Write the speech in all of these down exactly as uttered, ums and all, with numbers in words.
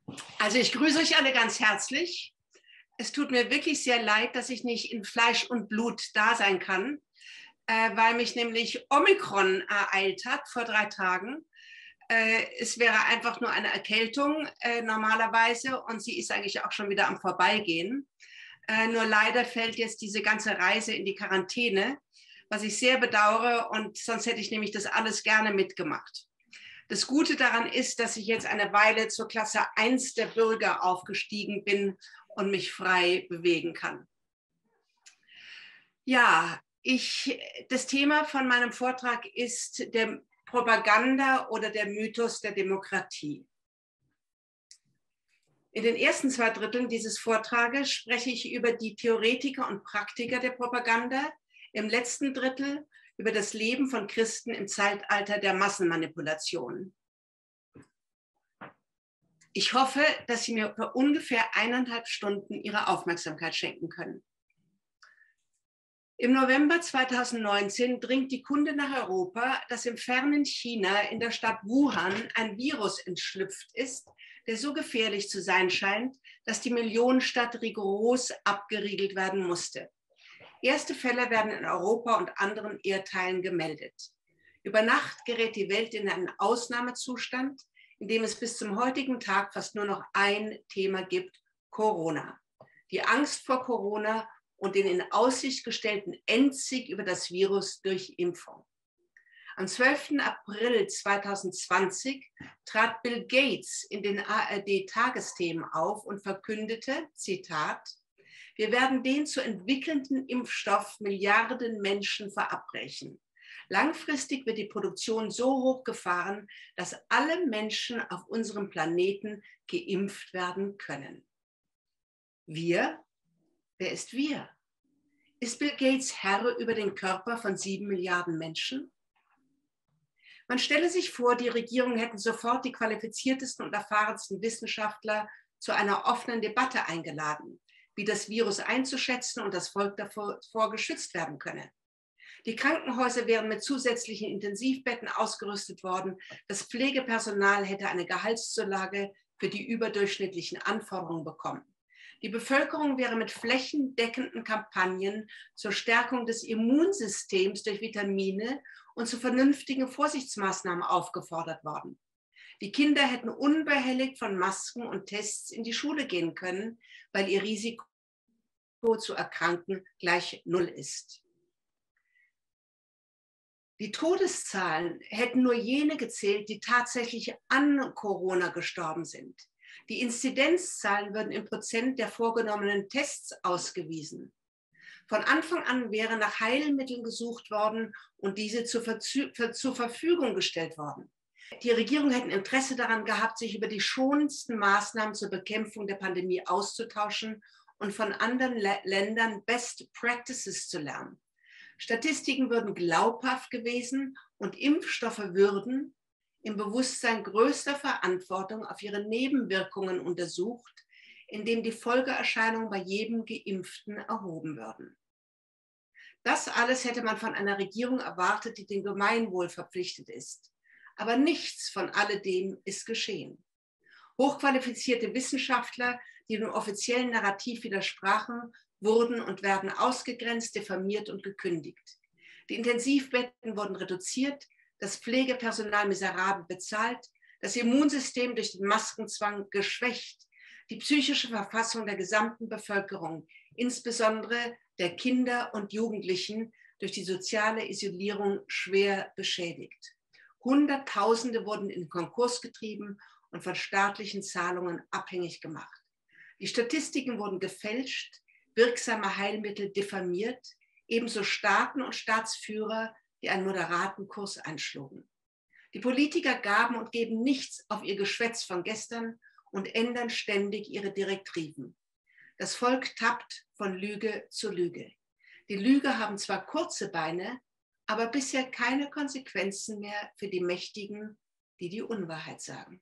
Also ich grüße euch alle ganz herzlich. Es tut mir wirklich sehr leid, dass ich nicht in Fleisch und Blut da sein kann, äh, weil mich nämlich Omikron ereilt hat vor drei Tagen. Äh, es wäre einfach nur eine Erkältung äh, normalerweise und sie ist eigentlich auch schon wieder am Vorbeigehen. Äh, nur leider fällt jetzt diese ganze Reise in die Quarantäne, was ich sehr bedauere, und sonst hätte ich nämlich das alles gerne mitgemacht. Das Gute daran ist, dass ich jetzt eine Weile zur Klasse eins der Bürger aufgestiegen bin und mich frei bewegen kann. Ja, ich, das Thema von meinem Vortrag ist der Propaganda oder der Mythos der Demokratie. In den ersten zwei Dritteln dieses Vortrages spreche ich über die Theoretiker und Praktiker der Propaganda, im letzten Drittel über das Leben von Christen im Zeitalter der Massenmanipulation. Ich hoffe, dass Sie mir für ungefähr eineinhalb Stunden Ihre Aufmerksamkeit schenken können. Im November zweitausendneunzehn dringt die Kunde nach Europa, dass im fernen China in der Stadt Wuhan ein Virus entschlüpft ist, der so gefährlich zu sein scheint, dass die Millionenstadt rigoros abgeriegelt werden musste. Erste Fälle werden in Europa und anderen Erdteilen gemeldet. Über Nacht gerät die Welt in einen Ausnahmezustand, in dem es bis zum heutigen Tag fast nur noch ein Thema gibt: Corona. Die Angst vor Corona und den in Aussicht gestellten Endsieg über das Virus durch Impfung. Am zwölften April zweitausendzwanzig trat Bill Gates in den A R D-Tagesthemen auf und verkündete, Zitat: Wir werden den zu entwickelnden Impfstoff Milliarden Menschen verabreichen. Langfristig wird die Produktion so hochgefahren, dass alle Menschen auf unserem Planeten geimpft werden können. Wir? Wer ist wir? Ist Bill Gates Herr über den Körper von sieben Milliarden Menschen? Man stelle sich vor, die Regierung hätten sofort die qualifiziertesten und erfahrensten Wissenschaftler zu einer offenen Debatte eingeladen, wie das Virus einzuschätzen und das Volk davor, davor geschützt werden könne. Die Krankenhäuser wären mit zusätzlichen Intensivbetten ausgerüstet worden. Das Pflegepersonal hätte eine Gehaltszulage für die überdurchschnittlichen Anforderungen bekommen. Die Bevölkerung wäre mit flächendeckenden Kampagnen zur Stärkung des Immunsystems durch Vitamine und zu vernünftigen Vorsichtsmaßnahmen aufgefordert worden. Die Kinder hätten unbehelligt von Masken und Tests in die Schule gehen können, weil ihr Risiko zu erkranken gleich null ist. Die Todeszahlen hätten nur jene gezählt, die tatsächlich an Corona gestorben sind. Die Inzidenzzahlen würden im Prozent der vorgenommenen Tests ausgewiesen. Von Anfang an wäre nach Heilmitteln gesucht worden und diese zur, zur Verfügung gestellt worden. Die Regierung hätte Interesse daran gehabt, sich über die schonendsten Maßnahmen zur Bekämpfung der Pandemie auszutauschen und von anderen Ländern Best Practices zu lernen. Statistiken würden glaubhaft gewesen und Impfstoffe würden im Bewusstsein größter Verantwortung auf ihre Nebenwirkungen untersucht, indem die Folgeerscheinungen bei jedem Geimpften erhoben würden. Das alles hätte man von einer Regierung erwartet, die dem Gemeinwohl verpflichtet ist. Aber nichts von alledem ist geschehen. Hochqualifizierte Wissenschaftler, die dem offiziellen Narrativ widersprachen, wurden und werden ausgegrenzt, diffamiert und gekündigt. Die Intensivbetten wurden reduziert, das Pflegepersonal miserabel bezahlt, das Immunsystem durch den Maskenzwang geschwächt, die psychische Verfassung der gesamten Bevölkerung, insbesondere der Kinder und Jugendlichen, durch die soziale Isolierung schwer beschädigt. Hunderttausende wurden in Konkurs getrieben und von staatlichen Zahlungen abhängig gemacht. Die Statistiken wurden gefälscht, wirksame Heilmittel diffamiert, ebenso Staaten und Staatsführer, die einen moderaten Kurs einschlugen. Die Politiker gaben und geben nichts auf ihr Geschwätz von gestern und ändern ständig ihre Direktiven. Das Volk tappt von Lüge zu Lüge. Die Lüge haben zwar kurze Beine, aber bisher keine Konsequenzen mehr für die Mächtigen, die die Unwahrheit sagen.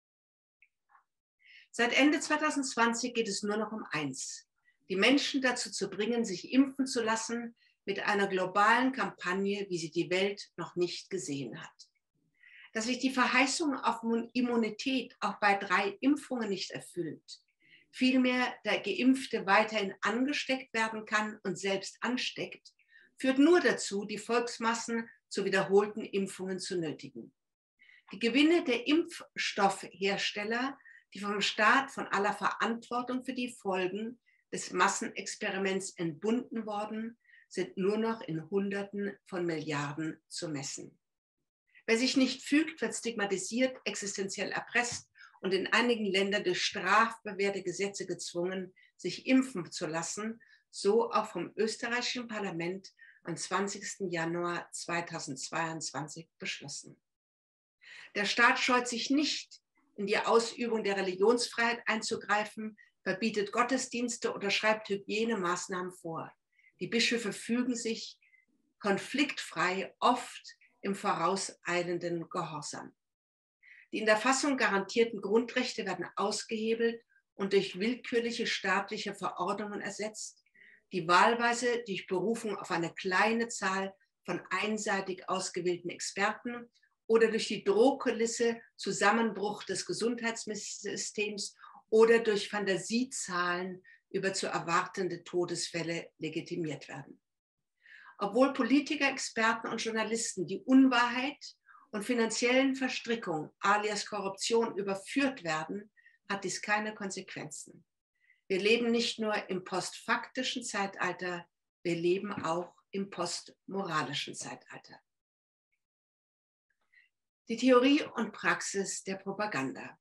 Seit Ende zweitausendzwanzig geht es nur noch um eins: die Menschen dazu zu bringen, sich impfen zu lassen mit einer globalen Kampagne, wie sie die Welt noch nicht gesehen hat. dass sich die Verheißung auf Immunität auch bei drei Impfungen nicht erfüllt, vielmehr der Geimpfte weiterhin angesteckt werden kann und selbst ansteckt, führt nur dazu, die Volksmassen zu wiederholten Impfungen zu nötigen. Die Gewinne der Impfstoffhersteller, die vom Staat von aller Verantwortung für die Folgen des Massenexperiments entbunden worden, sind nur noch in Hunderten von Milliarden zu messen. Wer sich nicht fügt, wird stigmatisiert, existenziell erpresst und in einigen Ländern durch strafbewährte Gesetze gezwungen, sich impfen zu lassen, so auch vom österreichischen Parlament am zwanzigsten Januar zweitausendzweiundzwanzig beschlossen. Der Staat scheut sich nicht, in die Ausübung der Religionsfreiheit einzugreifen, verbietet Gottesdienste oder schreibt Hygienemaßnahmen vor. Die Bischöfe fügen sich konfliktfrei, oft im vorauseilenden Gehorsam. Die in der Fassung garantierten Grundrechte werden ausgehebelt und durch willkürliche staatliche Verordnungen ersetzt, die wahlweise durch Berufung auf eine kleine Zahl von einseitig ausgewählten Experten oder durch die Drohkulisse Zusammenbruch des Gesundheitssystems oder durch Fantasiezahlen über zu erwartende Todesfälle legitimiert werden. Obwohl Politiker, Experten und Journalisten die Unwahrheit und finanziellen Verstrickungen alias Korruption überführt werden, hat dies keine Konsequenzen. Wir leben nicht nur im postfaktischen Zeitalter, wir leben auch im postmoralischen Zeitalter. Die Theorie und Praxis der Propaganda.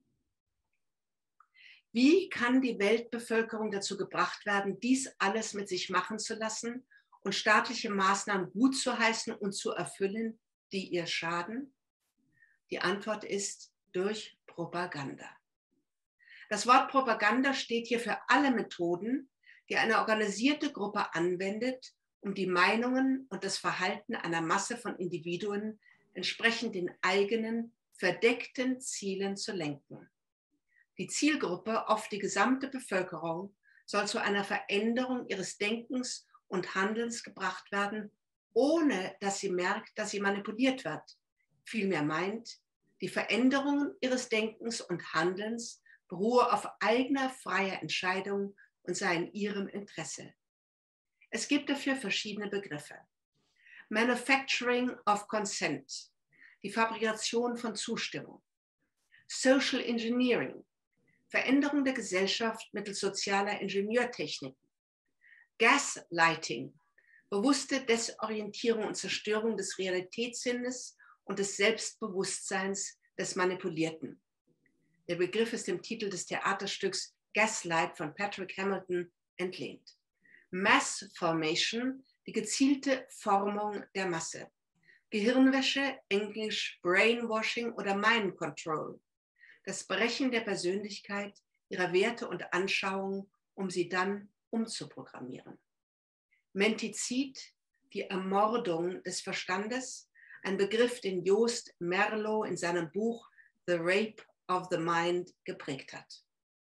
Wie kann die Weltbevölkerung dazu gebracht werden, dies alles mit sich machen zu lassen und staatliche Maßnahmen gut zu heißen und zu erfüllen, die ihr schaden? Die Antwort ist durch Propaganda. Das Wort Propaganda steht hier für alle Methoden, die eine organisierte Gruppe anwendet, um die Meinungen und das Verhalten einer Masse von Individuen entsprechend den eigenen, verdeckten Zielen zu lenken. Die Zielgruppe, oft die gesamte Bevölkerung, soll zu einer Veränderung ihres Denkens und Handelns gebracht werden, ohne dass sie merkt, dass sie manipuliert wird. Vielmehr meint, die Veränderung ihres Denkens und Handelns beruhe auf eigener freier Entscheidung und sei in ihrem Interesse. Es gibt dafür verschiedene Begriffe. Manufacturing of Consent, die Fabrikation von Zustimmung. Social Engineering, Veränderung der Gesellschaft mittels sozialer Ingenieurtechniken. Gaslighting, bewusste Desorientierung und Zerstörung des Realitätssinnes und des Selbstbewusstseins des Manipulierten. Der Begriff ist dem Titel des Theaterstücks Gaslight von Patrick Hamilton entlehnt. Mass Formation, die gezielte Formung der Masse. Gehirnwäsche, Englisch Brainwashing oder Mind Control. Das Brechen der Persönlichkeit, ihrer Werte und Anschauungen, um sie dann umzuprogrammieren. Mentizid, die Ermordung des Verstandes, ein Begriff, den Joost Meerloo in seinem Buch The Rape of the Mind geprägt hat.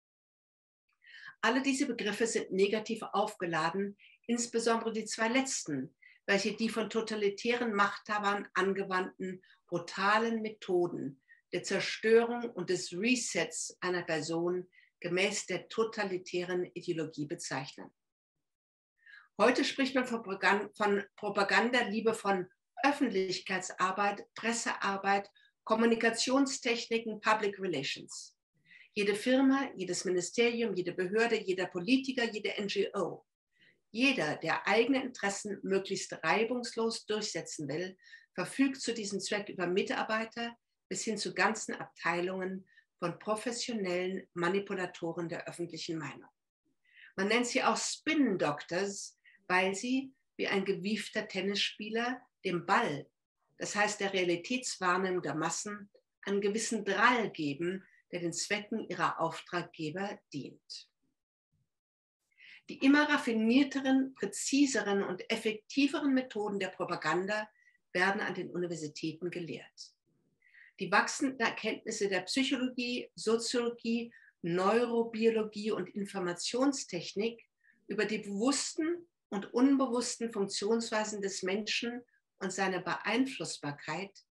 Alle diese Begriffe sind negativ aufgeladen, insbesondere die zwei letzten, welche die von totalitären Machthabern angewandten brutalen Methoden der Zerstörung und des Resets einer Person gemäß der totalitären Ideologie bezeichnen. Heute spricht man von Propaganda lieber von Öffentlichkeitsarbeit, Pressearbeit, Kommunikationstechniken, Public Relations. Jede Firma, jedes Ministerium, jede Behörde, jeder Politiker, jede N G O, jeder, der eigene Interessen möglichst reibungslos durchsetzen will, verfügt zu diesem Zweck über Mitarbeiter bis hin zu ganzen Abteilungen von professionellen Manipulatoren der öffentlichen Meinung. Man nennt sie auch Spin Doctors, weil sie, wie ein gewiefter Tennisspieler, dem Ball, das heißt der Realitätswahrnehmung der Massen, einen gewissen Drall geben, der den Zwecken ihrer Auftraggeber dient. Die immer raffinierteren, präziseren und effektiveren Methoden der Propaganda werden an den Universitäten gelehrt. Die wachsenden Erkenntnisse der Psychologie, Soziologie, Neurobiologie und Informationstechnik über die bewussten und unbewussten Funktionsweisen des Menschen und seine Beeinflussbarkeit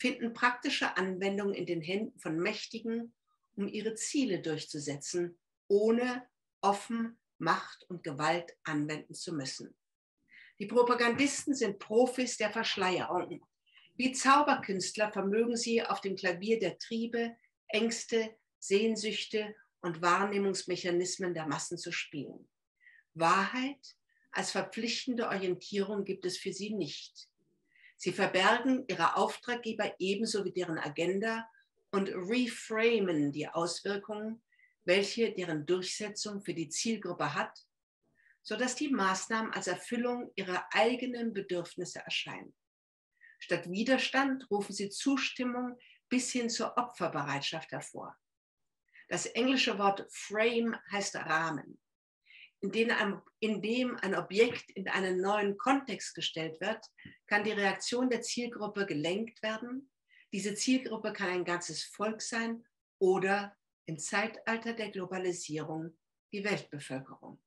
finden praktische Anwendung in den Händen von Mächtigen, um ihre Ziele durchzusetzen, ohne offen Macht und Gewalt anwenden zu müssen. Die Propagandisten sind Profis der Verschleierung. Wie Zauberkünstler vermögen sie auf dem Klavier der Triebe, Ängste, Sehnsüchte und Wahrnehmungsmechanismen der Massen zu spielen. Wahrheit als verpflichtende Orientierung gibt es für sie nicht. Sie verbergen ihre Auftraggeber ebenso wie deren Agenda und reframen die Auswirkungen, welche deren Durchsetzung für die Zielgruppe hat, sodass die Maßnahmen als Erfüllung ihrer eigenen Bedürfnisse erscheinen. Statt Widerstand rufen sie Zustimmung bis hin zur Opferbereitschaft hervor. Das englische Wort frame heißt Rahmen. In dem, ein, in dem ein Objekt in einen neuen Kontext gestellt wird, kann die Reaktion der Zielgruppe gelenkt werden. Diese Zielgruppe kann ein ganzes Volk sein oder im Zeitalter der Globalisierung die Weltbevölkerung.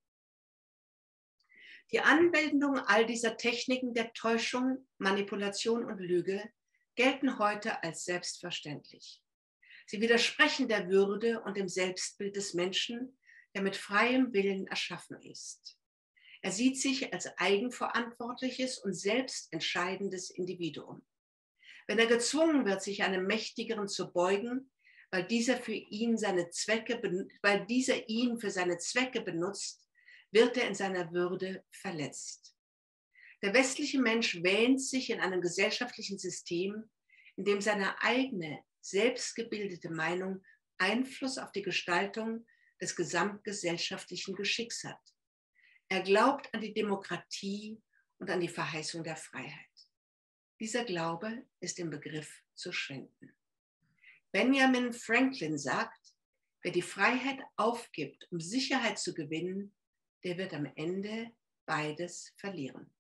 Die Anwendung all dieser Techniken der Täuschung, Manipulation und Lüge gelten heute als selbstverständlich. Sie widersprechen der Würde und dem Selbstbild des Menschen, der mit freiem Willen erschaffen ist. Er sieht sich als eigenverantwortliches und selbstentscheidendes Individuum. Wenn er gezwungen wird, sich einem Mächtigeren zu beugen, weil dieser, für ihn seine Zwecke, weil dieser ihn für seine Zwecke benutzt, wird er in seiner Würde verletzt. Der westliche Mensch wähnt sich in einem gesellschaftlichen System, in dem seine eigene, selbstgebildete Meinung Einfluss auf die Gestaltung des gesamtgesellschaftlichen Geschicks hat. Er glaubt an die Demokratie und an die Verheißung der Freiheit. Dieser Glaube ist im Begriff zu schwinden. Benjamin Franklin sagt, wer die Freiheit aufgibt, um Sicherheit zu gewinnen, der wird am Ende beides verlieren.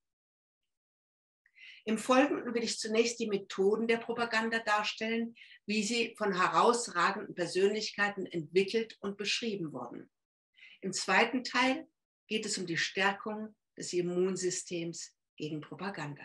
Im Folgenden will ich zunächst die Methoden der Propaganda darstellen, wie sie von herausragenden Persönlichkeiten entwickelt und beschrieben wurden. Im zweiten Teil geht es um die Stärkung des Immunsystems gegen Propaganda.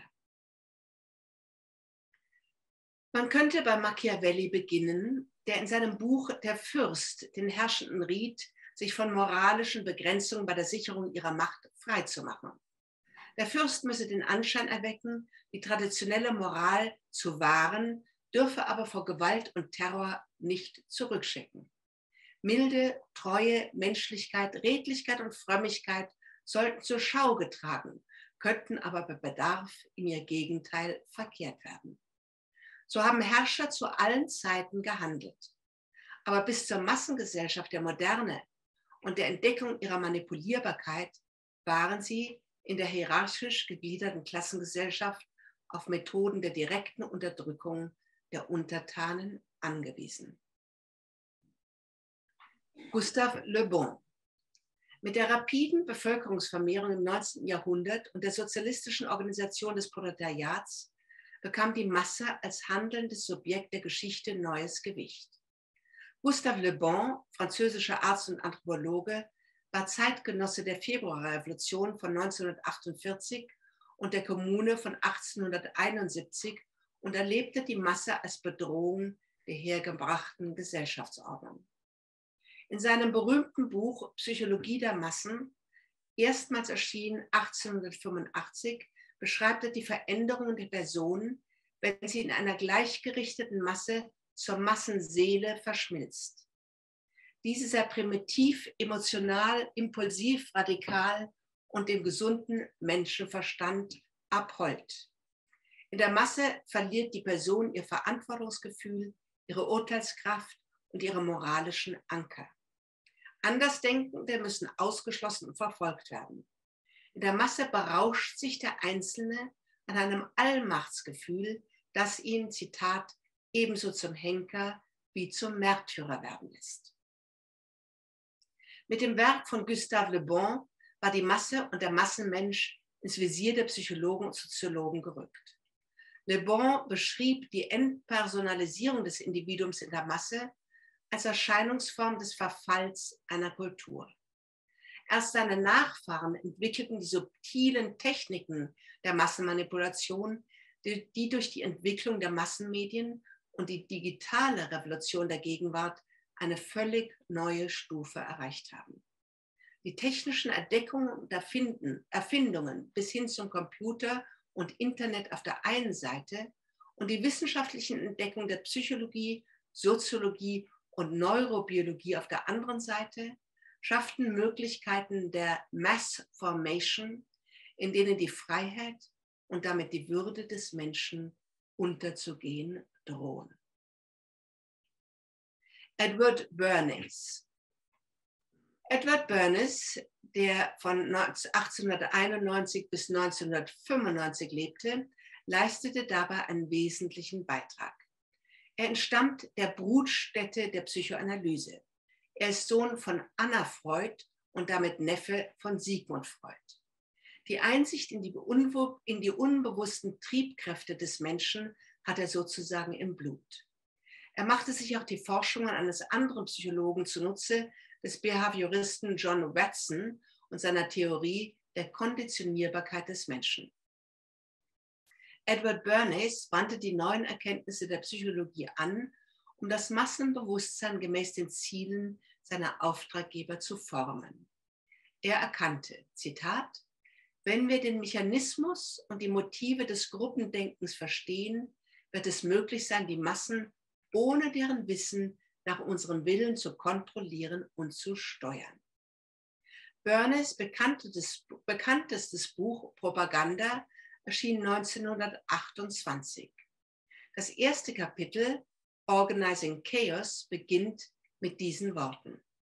Man könnte bei Machiavelli beginnen, der in seinem Buch Der Fürst den Herrschenden riet, sich von moralischen Begrenzungen bei der Sicherung ihrer Macht freizumachen. Der Fürst müsse den Anschein erwecken, die traditionelle Moral zu wahren, dürfe aber vor Gewalt und Terror nicht zurückschrecken. Milde, Treue, Menschlichkeit, Redlichkeit und Frömmigkeit sollten zur Schau getragen, könnten aber bei Bedarf in ihr Gegenteil verkehrt werden. So haben Herrscher zu allen Zeiten gehandelt. Aber bis zur Massengesellschaft der Moderne und der Entdeckung ihrer Manipulierbarkeit waren sie in der hierarchisch gegliederten Klassengesellschaft auf Methoden der direkten Unterdrückung der Untertanen angewiesen. Gustave Le Bon. Mit der rapiden Bevölkerungsvermehrung im neunzehnten Jahrhundert und der sozialistischen Organisation des Proletariats bekam die Masse als handelndes Subjekt der Geschichte neues Gewicht. Gustave Le Bon, französischer Arzt und Anthropologe, war Zeitgenosse der Februarrevolution von neunzehnhundertachtundvierzig und der Kommune von achtzehnhunderteinundsiebzig und erlebte die Masse als Bedrohung der hergebrachten Gesellschaftsordnung. In seinem berühmten Buch Psychologie der Massen, erstmals erschienen achtzehnhundertfünfundachtzig, beschreibt er die Veränderungen der Personen, wenn sie in einer gleichgerichteten Masse zur Massenseele verschmilzt. Diese sei primitiv, emotional, impulsiv, radikal und dem gesunden Menschenverstand abhold. In der Masse verliert die Person ihr Verantwortungsgefühl, ihre Urteilskraft und ihre moralischen Anker. Andersdenkende müssen ausgeschlossen und verfolgt werden. In der Masse berauscht sich der Einzelne an einem Allmachtsgefühl, das ihn, Zitat, ebenso zum Henker wie zum Märtyrer werden lässt. Mit dem Werk von Gustave Le Bon war die Masse und der Massenmensch ins Visier der Psychologen und Soziologen gerückt. Le Bon beschrieb die Entpersonalisierung des Individuums in der Masse als Erscheinungsform des Verfalls einer Kultur. Erst seine Nachfahren entwickelten die subtilen Techniken der Massenmanipulation, die, die durch die Entwicklung der Massenmedien und die digitale Revolution der Gegenwart eine völlig neue Stufe erreicht haben. Die technischen Entdeckungen und Erfindungen bis hin zum Computer und Internet auf der einen Seite und die wissenschaftlichen Entdeckungen der Psychologie, Soziologie und Neurobiologie auf der anderen Seite schafften Möglichkeiten der Mass Formation, in denen die Freiheit und damit die Würde des Menschen unterzugehen drohen. Edward Bernays. Edward Bernays, der von achtzehnhunderteinundneunzig bis neunzehnhundertfünfundneunzig lebte, leistete dabei einen wesentlichen Beitrag. Er entstammt der Brutstätte der Psychoanalyse. Er ist Sohn von Anna Freud und damit Neffe von Sigmund Freud. Die Einsicht in die, in die unbewussten Triebkräfte des Menschen hat er sozusagen im Blut. Er machte sich auch die Forschungen eines anderen Psychologen zunutze, des Behavioristen John Watson und seiner Theorie der Konditionierbarkeit des Menschen. Edward Bernays wandte die neuen Erkenntnisse der Psychologie an, um das Massenbewusstsein gemäß den Zielen seiner Auftraggeber zu formen. Er erkannte, Zitat, wenn wir den Mechanismus und die Motive des Gruppendenkens verstehen, wird es möglich sein, die Massen ohne deren Wissen nach unserem Willen zu kontrollieren und zu steuern. Bernays bekanntes, bekanntestes Buch Propaganda erschien neunzehnhundertachtundzwanzig. Das erste Kapitel, Organizing Chaos, beginnt mit diesen Worten.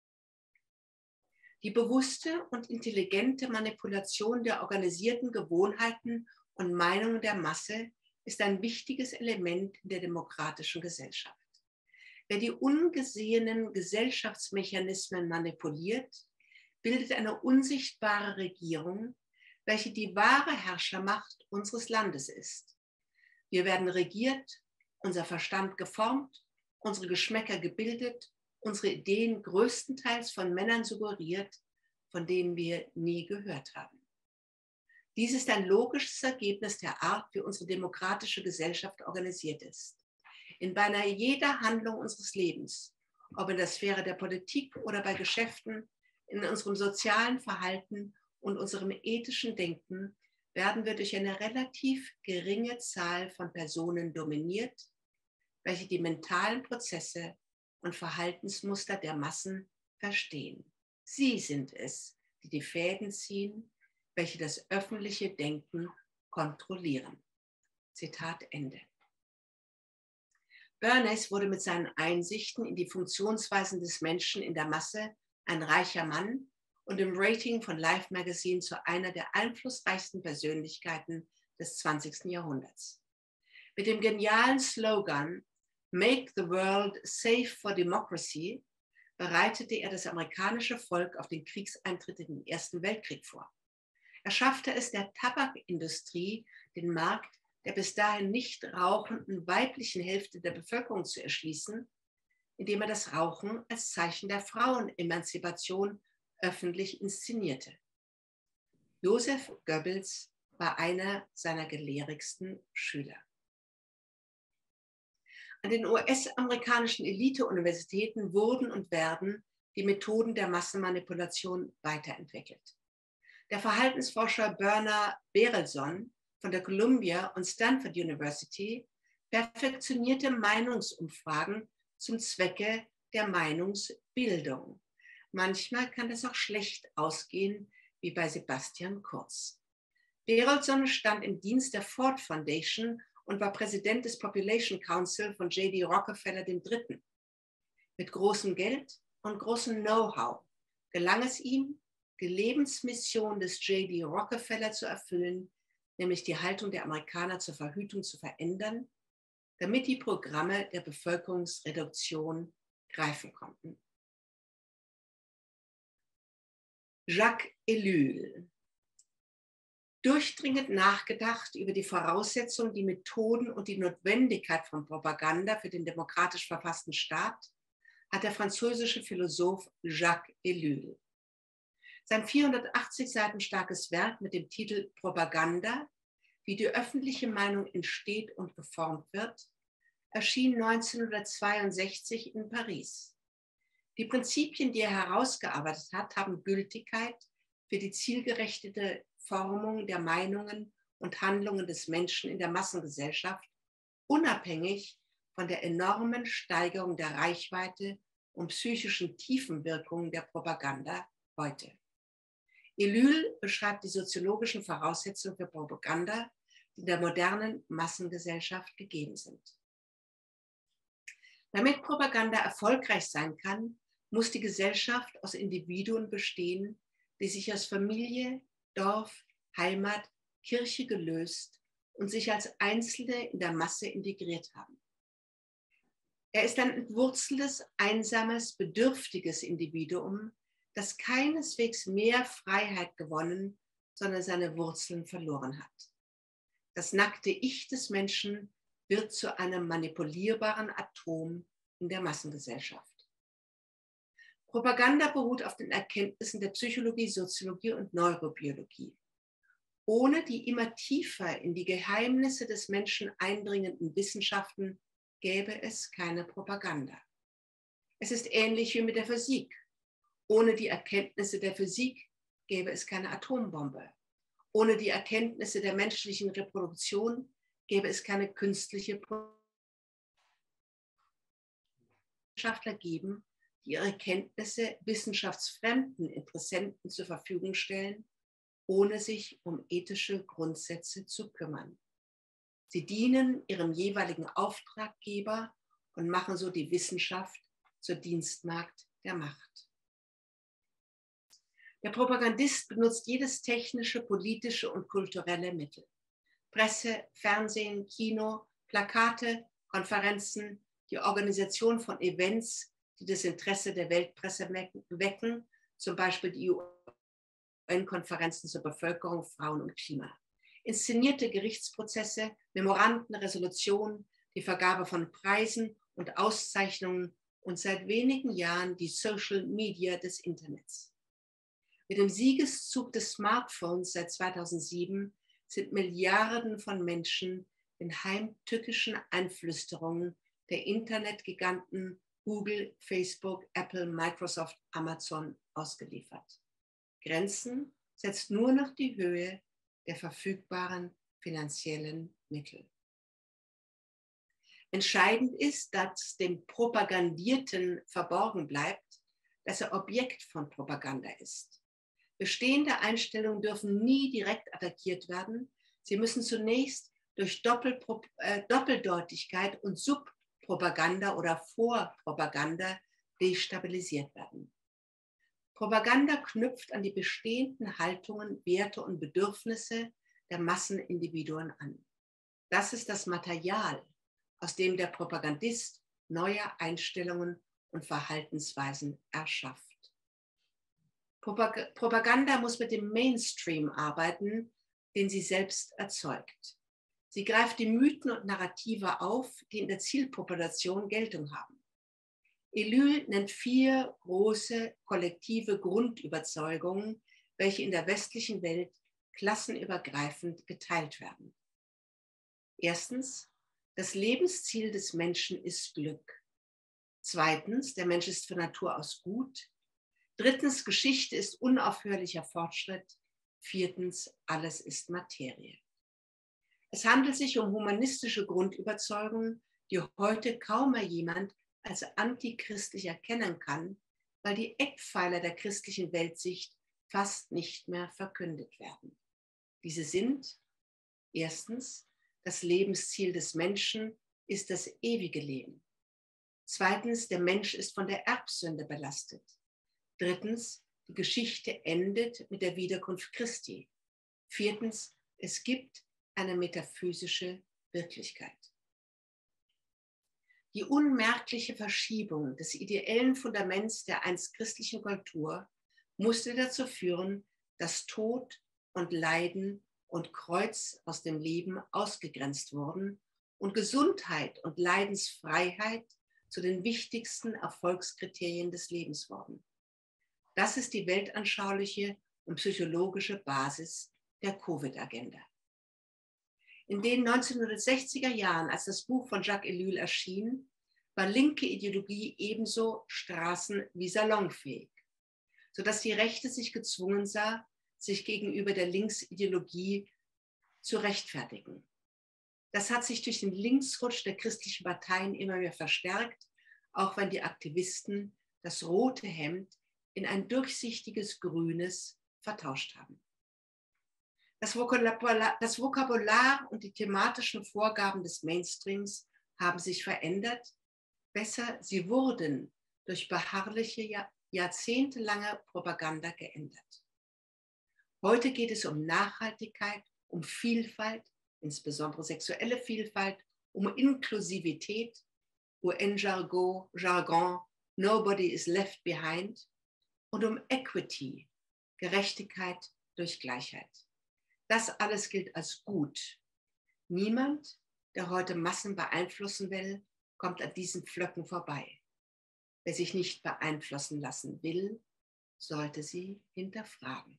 Die bewusste und intelligente Manipulation der organisierten Gewohnheiten und Meinungen der Masse ist ein wichtiges Element in der demokratischen Gesellschaft. Wer die ungesehenen Gesellschaftsmechanismen manipuliert, bildet eine unsichtbare Regierung, welche die wahre Herrschermacht unseres Landes ist. Wir werden regiert, unser Verstand geformt, unsere Geschmäcker gebildet, unsere Ideen größtenteils von Männern suggeriert, von denen wir nie gehört haben. Dies ist ein logisches Ergebnis der Art, wie unsere demokratische Gesellschaft organisiert ist. In beinahe jeder Handlung unseres Lebens, ob in der Sphäre der Politik oder bei Geschäften, in unserem sozialen Verhalten und unserem ethischen Denken, werden wir durch eine relativ geringe Zahl von Personen dominiert, welche die mentalen Prozesse und Verhaltensmuster der Massen verstehen. Sie sind es, die die Fäden ziehen, welche das öffentliche Denken kontrollieren. Zitat Ende. Bernays wurde mit seinen Einsichten in die Funktionsweisen des Menschen in der Masse ein reicher Mann und im Rating von Life Magazine zu einer der einflussreichsten Persönlichkeiten des zwanzigsten Jahrhunderts. Mit dem genialen Slogan Make the World Safe for Democracy bereitete er das amerikanische Volk auf den Kriegseintritt in den Ersten Weltkrieg vor. Er schaffte es der Tabakindustrie, den Markt der bis dahin nicht rauchenden weiblichen Hälfte der Bevölkerung zu erschließen, indem er das Rauchen als Zeichen der Frauenemanzipation öffentlich inszenierte. Joseph Goebbels war einer seiner gelehrigsten Schüler. An den U S-amerikanischen Elite-Universitäten wurden und werden die Methoden der Massenmanipulation weiterentwickelt. Der Verhaltensforscher Bernard Berelson von der Columbia und Stanford University perfektionierte Meinungsumfragen zum Zwecke der Meinungsbildung. Manchmal kann das auch schlecht ausgehen, wie bei Sebastian Kurz. Berelson stand im Dienst der Ford Foundation und war Präsident des Population Council von J D Rockefeller der Dritte. Mit großem Geld und großem Know-how gelang es ihm, die Lebensmission des J D Rockefeller zu erfüllen, nämlich die Haltung der Amerikaner zur Verhütung zu verändern, damit die Programme der Bevölkerungsreduktion greifen konnten. Jacques Ellul. Durchdringend nachgedacht über die Voraussetzungen, die Methoden und die Notwendigkeit von Propaganda für den demokratisch verfassten Staat hat der französische Philosoph Jacques Ellul sein vierhundertachtzig Seiten starkes Werk mit dem Titel Propaganda, wie die öffentliche Meinung entsteht und geformt wird, erschien neunzehnhundertzweiundsechzig in Paris. Die Prinzipien, die er herausgearbeitet hat, haben Gültigkeit für die zielgerechte Formung der Meinungen und Handlungen des Menschen in der Massengesellschaft, unabhängig von der enormen Steigerung der Reichweite und psychischen Tiefenwirkungen der Propaganda heute. Ellul beschreibt die soziologischen Voraussetzungen für Propaganda, die in der modernen Massengesellschaft gegeben sind. Damit Propaganda erfolgreich sein kann, muss die Gesellschaft aus Individuen bestehen, die sich aus Familie, Dorf, Heimat, Kirche gelöst und sich als Einzelne in der Masse integriert haben. Er ist ein entwurzeltes, einsames, bedürftiges Individuum, das keineswegs mehr Freiheit gewonnen, sondern seine Wurzeln verloren hat. Das nackte Ich des Menschen wird zu einem manipulierbaren Atom in der Massengesellschaft. Propaganda beruht auf den Erkenntnissen der Psychologie, Soziologie und Neurobiologie. Ohne die immer tiefer in die Geheimnisse des Menschen eindringenden Wissenschaften gäbe es keine Propaganda. Es ist ähnlich wie mit der Physik. Ohne die Erkenntnisse der Physik gäbe es keine Atombombe. Ohne die Erkenntnisse der menschlichen Reproduktion gäbe es keine künstliche Produktion. Wissenschaftler geben, die ihre Kenntnisse wissenschaftsfremden Interessenten zur Verfügung stellen, ohne sich um ethische Grundsätze zu kümmern. Sie dienen ihrem jeweiligen Auftraggeber und machen so die Wissenschaft zur Dienstmagd der Macht. Der Propagandist benutzt jedes technische, politische und kulturelle Mittel. Presse, Fernsehen, Kino, Plakate, Konferenzen, die Organisation von Events, die das Interesse der Weltpresse wecken, zum Beispiel die U N-Konferenzen zur Bevölkerung, Frauen und Klima. Inszenierte Gerichtsprozesse, Memoranden, Resolutionen, die Vergabe von Preisen und Auszeichnungen und seit wenigen Jahren die Social Media des Internets. Mit dem Siegeszug des Smartphones seit zweitausendsieben sind Milliarden von Menschen den heimtückischen Einflüsterungen der Internetgiganten Google, Facebook, Apple, Microsoft, Amazon ausgeliefert. Grenzen setzt nur noch die Höhe der verfügbaren finanziellen Mittel. Entscheidend ist, dass dem Propagandierten verborgen bleibt, dass er Objekt von Propaganda ist. Bestehende Einstellungen dürfen nie direkt attackiert werden. Sie müssen zunächst durch Doppelpro äh, Doppeldeutigkeit und Subpropaganda oder Vorpropaganda destabilisiert werden. Propaganda knüpft an die bestehenden Haltungen, Werte und Bedürfnisse der Massenindividuen an. Das ist das Material, aus dem der Propagandist neue Einstellungen und Verhaltensweisen erschafft. Propag- Propaganda muss mit dem Mainstream arbeiten, den sie selbst erzeugt. Sie greift die Mythen und Narrative auf, die in der Zielpopulation Geltung haben. Ellul nennt vier große kollektive Grundüberzeugungen, welche in der westlichen Welt klassenübergreifend geteilt werden. Erstens, das Lebensziel des Menschen ist Glück. Zweitens, der Mensch ist von Natur aus gut. Drittens, Geschichte ist unaufhörlicher Fortschritt. Viertens, alles ist Materie. Es handelt sich um humanistische Grundüberzeugungen, die heute kaum mehr jemand als antichristlich erkennen kann, weil die Eckpfeiler der christlichen Weltsicht fast nicht mehr verkündet werden. Diese sind: erstens, das Lebensziel des Menschen ist das ewige Leben. Zweitens, der Mensch ist von der Erbsünde belastet. Drittens, die Geschichte endet mit der Wiederkunft Christi. Viertens, es gibt eine metaphysische Wirklichkeit. Die unmerkliche Verschiebung des ideellen Fundaments der einst christlichen Kultur musste dazu führen, dass Tod und Leiden und Kreuz aus dem Leben ausgegrenzt wurden und Gesundheit und Leidensfreiheit zu den wichtigsten Erfolgskriterien des Lebens wurden. Das ist die weltanschauliche und psychologische Basis der Covid-Agenda. In den neunzehnhundertsechziger Jahren, als das Buch von Jacques Ellul erschien, war linke Ideologie ebenso straßen- wie salonfähig, sodass die Rechte sich gezwungen sah, sich gegenüber der Linksideologie zu rechtfertigen. Das hat sich durch den Linksrutsch der christlichen Parteien immer mehr verstärkt, auch wenn die Aktivisten das rote Hemd in ein durchsichtiges grünes vertauscht haben. Das Vokabular, das Vokabular und die thematischen Vorgaben des Mainstreams haben sich verändert. Besser, sie wurden durch beharrliche, Jahr, jahrzehntelange Propaganda geändert. Heute geht es um Nachhaltigkeit, um Vielfalt, insbesondere sexuelle Vielfalt, um Inklusivität, U N-Jargon, Jargon, Nobody is left behind, und um Equity, Gerechtigkeit durch Gleichheit. Das alles gilt als gut. Niemand, der heute Massen beeinflussen will, kommt an diesen Pflöcken vorbei. Wer sich nicht beeinflussen lassen will, sollte sie hinterfragen.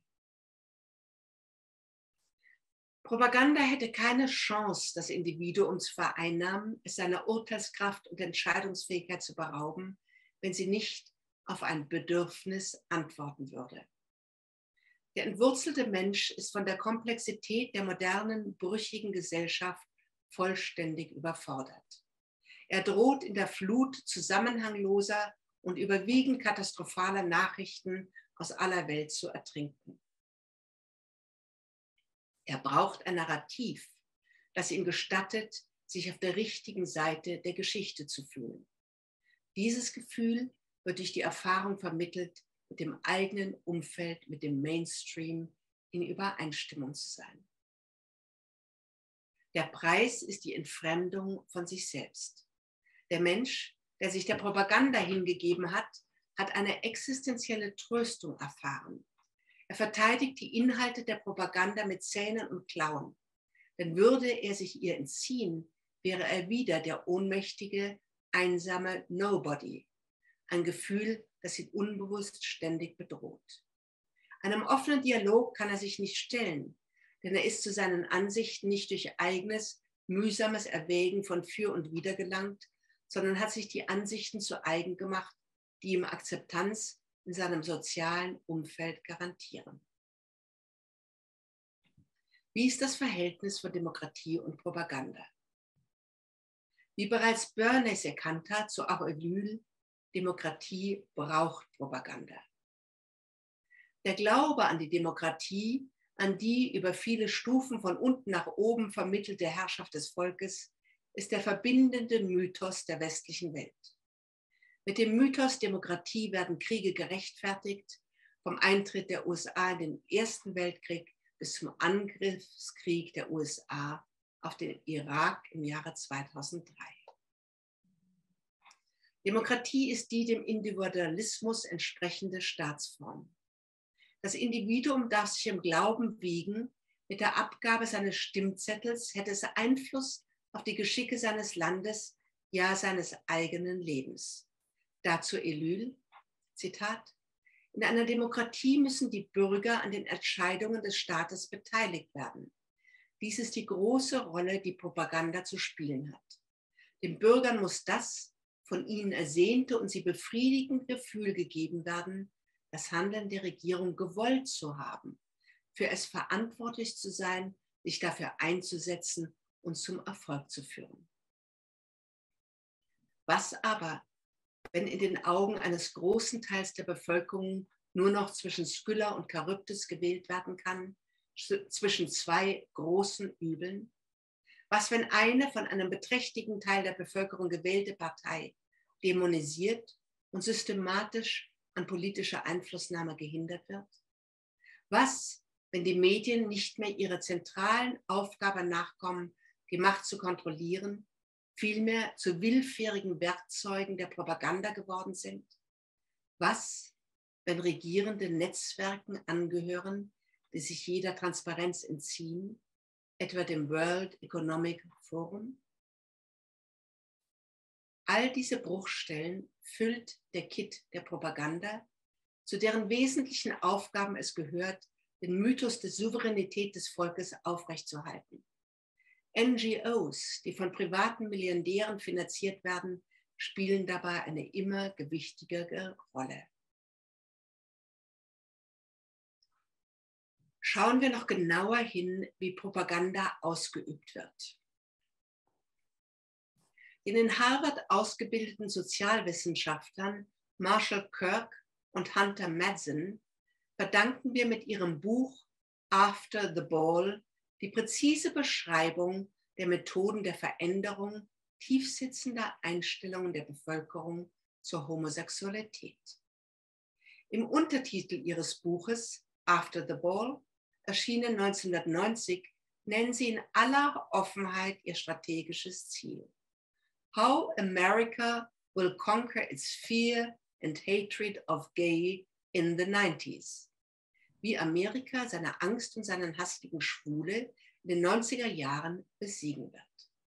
Propaganda hätte keine Chance, das Individuum zu vereinnahmen, es seiner Urteilskraft und Entscheidungsfähigkeit zu berauben, wenn sie nicht auf ein Bedürfnis antworten würde. Der entwurzelte Mensch ist von der Komplexität der modernen, brüchigen Gesellschaft vollständig überfordert. Er droht in der Flut zusammenhangloser und überwiegend katastrophaler Nachrichten aus aller Welt zu ertrinken. Er braucht ein Narrativ, das ihm gestattet, sich auf der richtigen Seite der Geschichte zu fühlen. Dieses Gefühl wird durch die Erfahrung vermittelt, mit dem eigenen Umfeld, mit dem Mainstream in Übereinstimmung zu sein. Der Preis ist die Entfremdung von sich selbst. Der Mensch, der sich der Propaganda hingegeben hat, hat eine existenzielle Tröstung erfahren. Er verteidigt die Inhalte der Propaganda mit Zähnen und Klauen. Denn würde er sich ihr entziehen, wäre er wieder der ohnmächtige, einsame Nobody. Ein Gefühl, das ihn unbewusst ständig bedroht. Einem offenen Dialog kann er sich nicht stellen, denn er ist zu seinen Ansichten nicht durch eigenes, mühsames Erwägen von Für und Wider gelangt, sondern hat sich die Ansichten zu eigen gemacht, die ihm Akzeptanz in seinem sozialen Umfeld garantieren. Wie ist das Verhältnis von Demokratie und Propaganda? Wie bereits Bernays erkannt hat, so auch Ellul, Demokratie braucht Propaganda. Der Glaube an die Demokratie, an die über viele Stufen von unten nach oben vermittelte Herrschaft des Volkes, ist der verbindende Mythos der westlichen Welt. Mit dem Mythos Demokratie werden Kriege gerechtfertigt, vom Eintritt der U S A in den Ersten Weltkrieg bis zum Angriffskrieg der U S A auf den Irak im Jahre zweitausenddrei. Demokratie ist die dem Individualismus entsprechende Staatsform. Das Individuum darf sich im Glauben wiegen, mit der Abgabe seines Stimmzettels hätte es Einfluss auf die Geschicke seines Landes, ja seines eigenen Lebens. Dazu Ellul, Zitat: In einer Demokratie müssen die Bürger an den Entscheidungen des Staates beteiligt werden. Dies ist die große Rolle, die Propaganda zu spielen hat. Den Bürgern muss das von ihnen ersehnte und sie befriedigende Gefühl gegeben werden, das Handeln der Regierung gewollt zu haben, für es verantwortlich zu sein, sich dafür einzusetzen und zum Erfolg zu führen. Was aber, wenn in den Augen eines großen Teils der Bevölkerung nur noch zwischen Skylla und Charybdis gewählt werden kann, zwischen zwei großen Übeln? Was, wenn eine von einem beträchtlichen Teil der Bevölkerung gewählte Partei dämonisiert und systematisch an politischer Einflussnahme gehindert wird? Was, wenn die Medien nicht mehr ihrer zentralen Aufgabe nachkommen, die Macht zu kontrollieren, vielmehr zu willfährigen Werkzeugen der Propaganda geworden sind? Was, wenn Regierende Netzwerken angehören, die sich jeder Transparenz entziehen, etwa dem World Economic Forum? All diese Bruchstellen füllt der Kitt der Propaganda, zu deren wesentlichen Aufgaben es gehört, den Mythos der Souveränität des Volkes aufrechtzuerhalten. N G Os, die von privaten Milliardären finanziert werden, spielen dabei eine immer gewichtigere Rolle. Schauen wir noch genauer hin, wie Propaganda ausgeübt wird. Den in Harvard ausgebildeten Sozialwissenschaftlern Marshall Kirk und Hunter Madsen verdanken wir mit ihrem Buch After the Ball die präzise Beschreibung der Methoden der Veränderung tiefsitzender Einstellungen der Bevölkerung zur Homosexualität. Im Untertitel ihres Buches After the Ball, erschienen neunzehnhundertneunzig, nennen sie in aller Offenheit ihr strategisches Ziel. How America will conquer its fear and hatred of gay in the nineties. Wie Amerika seine Angst und seinen Hass gegen Schwule in den neunziger Jahren besiegen wird.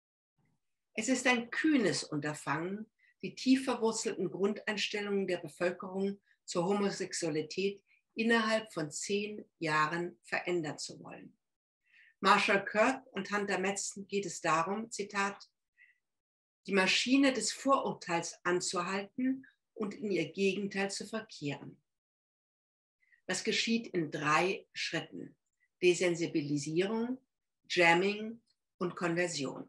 Es ist ein kühnes Unterfangen, die tief verwurzelten Grundeinstellungen der Bevölkerung zur Homosexualität innerhalb von zehn Jahren verändern zu wollen. Marshall Kirk und Hunter Madsen geht es darum, Zitat, die Maschine des Vorurteils anzuhalten und in ihr Gegenteil zu verkehren. Das geschieht in drei Schritten: Desensibilisierung, Jamming und Konversion.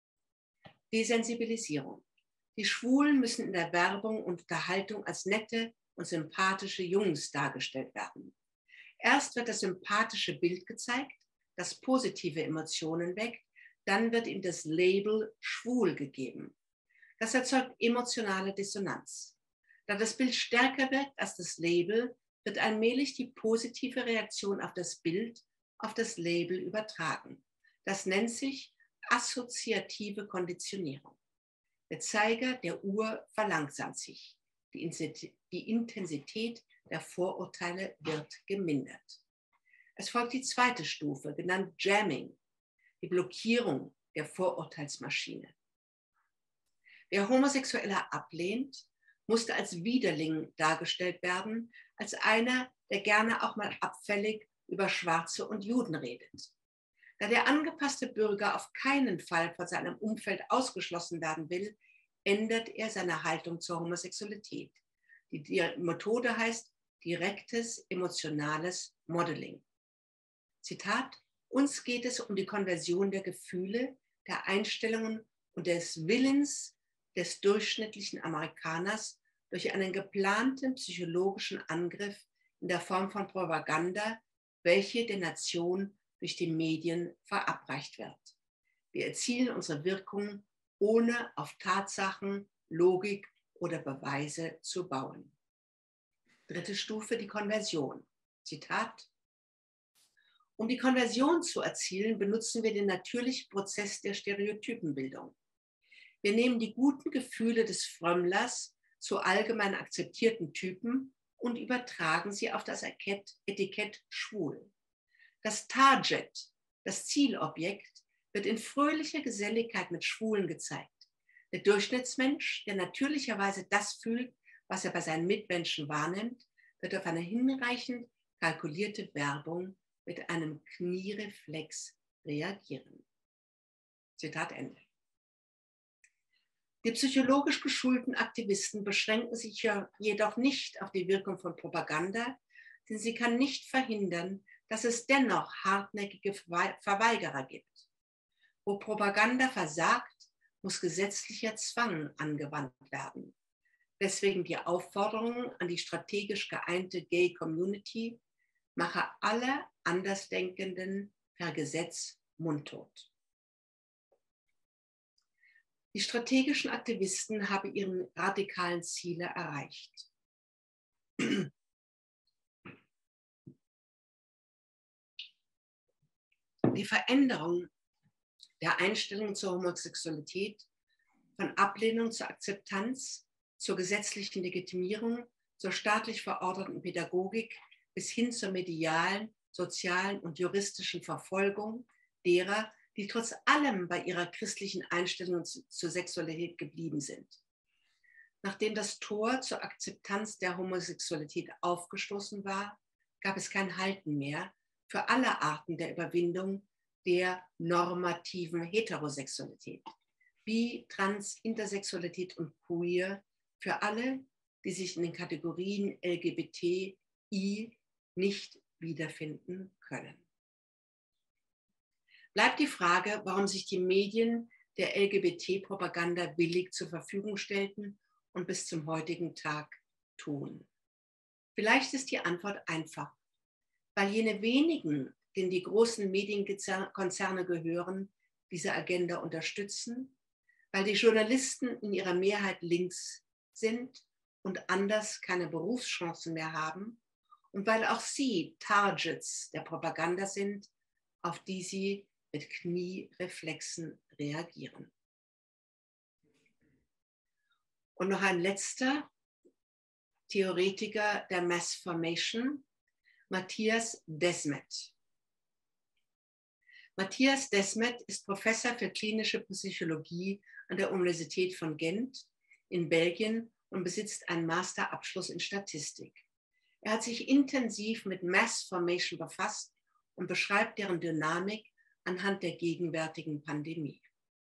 Desensibilisierung. Die Schwulen müssen in der Werbung und Unterhaltung als nette und sympathische Jungs dargestellt werden. Erst wird das sympathische Bild gezeigt, das positive Emotionen weckt, dann wird ihm das Label schwul gegeben. Das erzeugt emotionale Dissonanz. Da das Bild stärker wirkt als das Label, wird allmählich die positive Reaktion auf das Bild auf das Label übertragen. Das nennt sich assoziative Konditionierung. Der Zeiger der Uhr verlangsamt sich. Die Intensität der Vorurteile wird gemindert. Es folgt die zweite Stufe, genannt Jamming, die Blockierung der Vorurteilsmaschine. Wer Homosexuelle ablehnt, musste als Widerling dargestellt werden, als einer, der gerne auch mal abfällig über Schwarze und Juden redet. Da der angepasste Bürger auf keinen Fall von seinem Umfeld ausgeschlossen werden will, ändert er seine Haltung zur Homosexualität. Die, die Methode heißt direktes emotionales Modeling. Zitat, uns geht es um die Konversion der Gefühle, der Einstellungen und des Willens des durchschnittlichen Amerikaners durch einen geplanten psychologischen Angriff in der Form von Propaganda, welche der Nation durch die Medien verabreicht wird. Wir erzielen unsere Wirkung, ohne auf Tatsachen, Logik oder Beweise zu bauen. Dritte Stufe, die Konversion. Zitat, um die Konversion zu erzielen, benutzen wir den natürlichen Prozess der Stereotypenbildung. Wir nehmen die guten Gefühle des Frömmlers zu allgemein akzeptierten Typen und übertragen sie auf das Etikett schwul. Das Target, das Zielobjekt, wird in fröhlicher Geselligkeit mit Schwulen gezeigt. Der Durchschnittsmensch, der natürlicherweise das fühlt, was er bei seinen Mitmenschen wahrnimmt, wird auf eine hinreichend kalkulierte Werbung mit einem Kniereflex reagieren. Zitat Ende. Die psychologisch geschulten Aktivisten beschränken sich ja jedoch nicht auf die Wirkung von Propaganda, denn sie kann nicht verhindern, dass es dennoch hartnäckige Verweigerer gibt. Wo Propaganda versagt, muss gesetzlicher Zwang angewandt werden, weswegen die Aufforderung an die strategisch geeinte Gay Community mache alle Andersdenkenden per Gesetz mundtot. Die strategischen Aktivisten haben ihre radikalen Ziele erreicht. Die Veränderung der Einstellung zur Homosexualität, von Ablehnung zur Akzeptanz, zur gesetzlichen Legitimierung, zur staatlich verordneten Pädagogik bis hin zur medialen, sozialen und juristischen Verfolgung derer, die trotz allem bei ihrer christlichen Einstellung zur Sexualität geblieben sind. Nachdem das Tor zur Akzeptanz der Homosexualität aufgestoßen war, gab es kein Halten mehr für alle Arten der Überwindung, der normativen Heterosexualität. Bi, Trans, Intersexualität und Queer für alle, die sich in den Kategorien L G B T I nicht wiederfinden können. Bleibt die Frage, warum sich die Medien der L G B T-Propaganda willig zur Verfügung stellten und bis zum heutigen Tag tun. Vielleicht ist die Antwort einfach, weil jene wenigen, denen die großen Medienkonzerne gehören, diese Agenda unterstützen, weil die Journalisten in ihrer Mehrheit links sind und anders keine Berufschancen mehr haben und weil auch sie Targets der Propaganda sind, auf die sie mit Kniereflexen reagieren. Und noch ein letzter Theoretiker der Mass Formation, Matthias Desmet. Matthias Desmet ist Professor für klinische Psychologie an der Universität von Gent in Belgien und besitzt einen Masterabschluss in Statistik. Er hat sich intensiv mit Mass Formation befasst und beschreibt deren Dynamik anhand der gegenwärtigen Pandemie.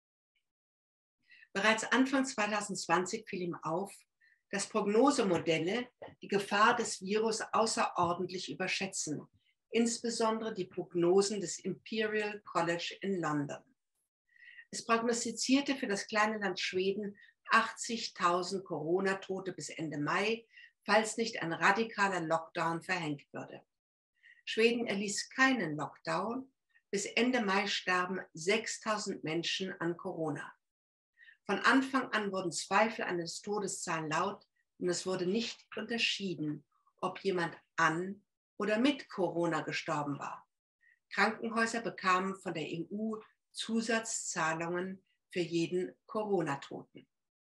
Bereits Anfang zwanzig zwanzig fiel ihm auf, dass Prognosemodelle die Gefahr des Virus außerordentlich überschätzen, insbesondere die Prognosen des Imperial College in London. Es prognostizierte für das kleine Land Schweden achtzigtausend Corona-Tote bis Ende Mai, falls nicht ein radikaler Lockdown verhängt würde. Schweden erließ keinen Lockdown. Bis Ende Mai starben sechstausend Menschen an Corona. Von Anfang an wurden Zweifel an den Todeszahlen laut und es wurde nicht unterschieden, ob jemand an oder mit Corona gestorben war. Krankenhäuser bekamen von der E U Zusatzzahlungen für jeden Corona-Toten.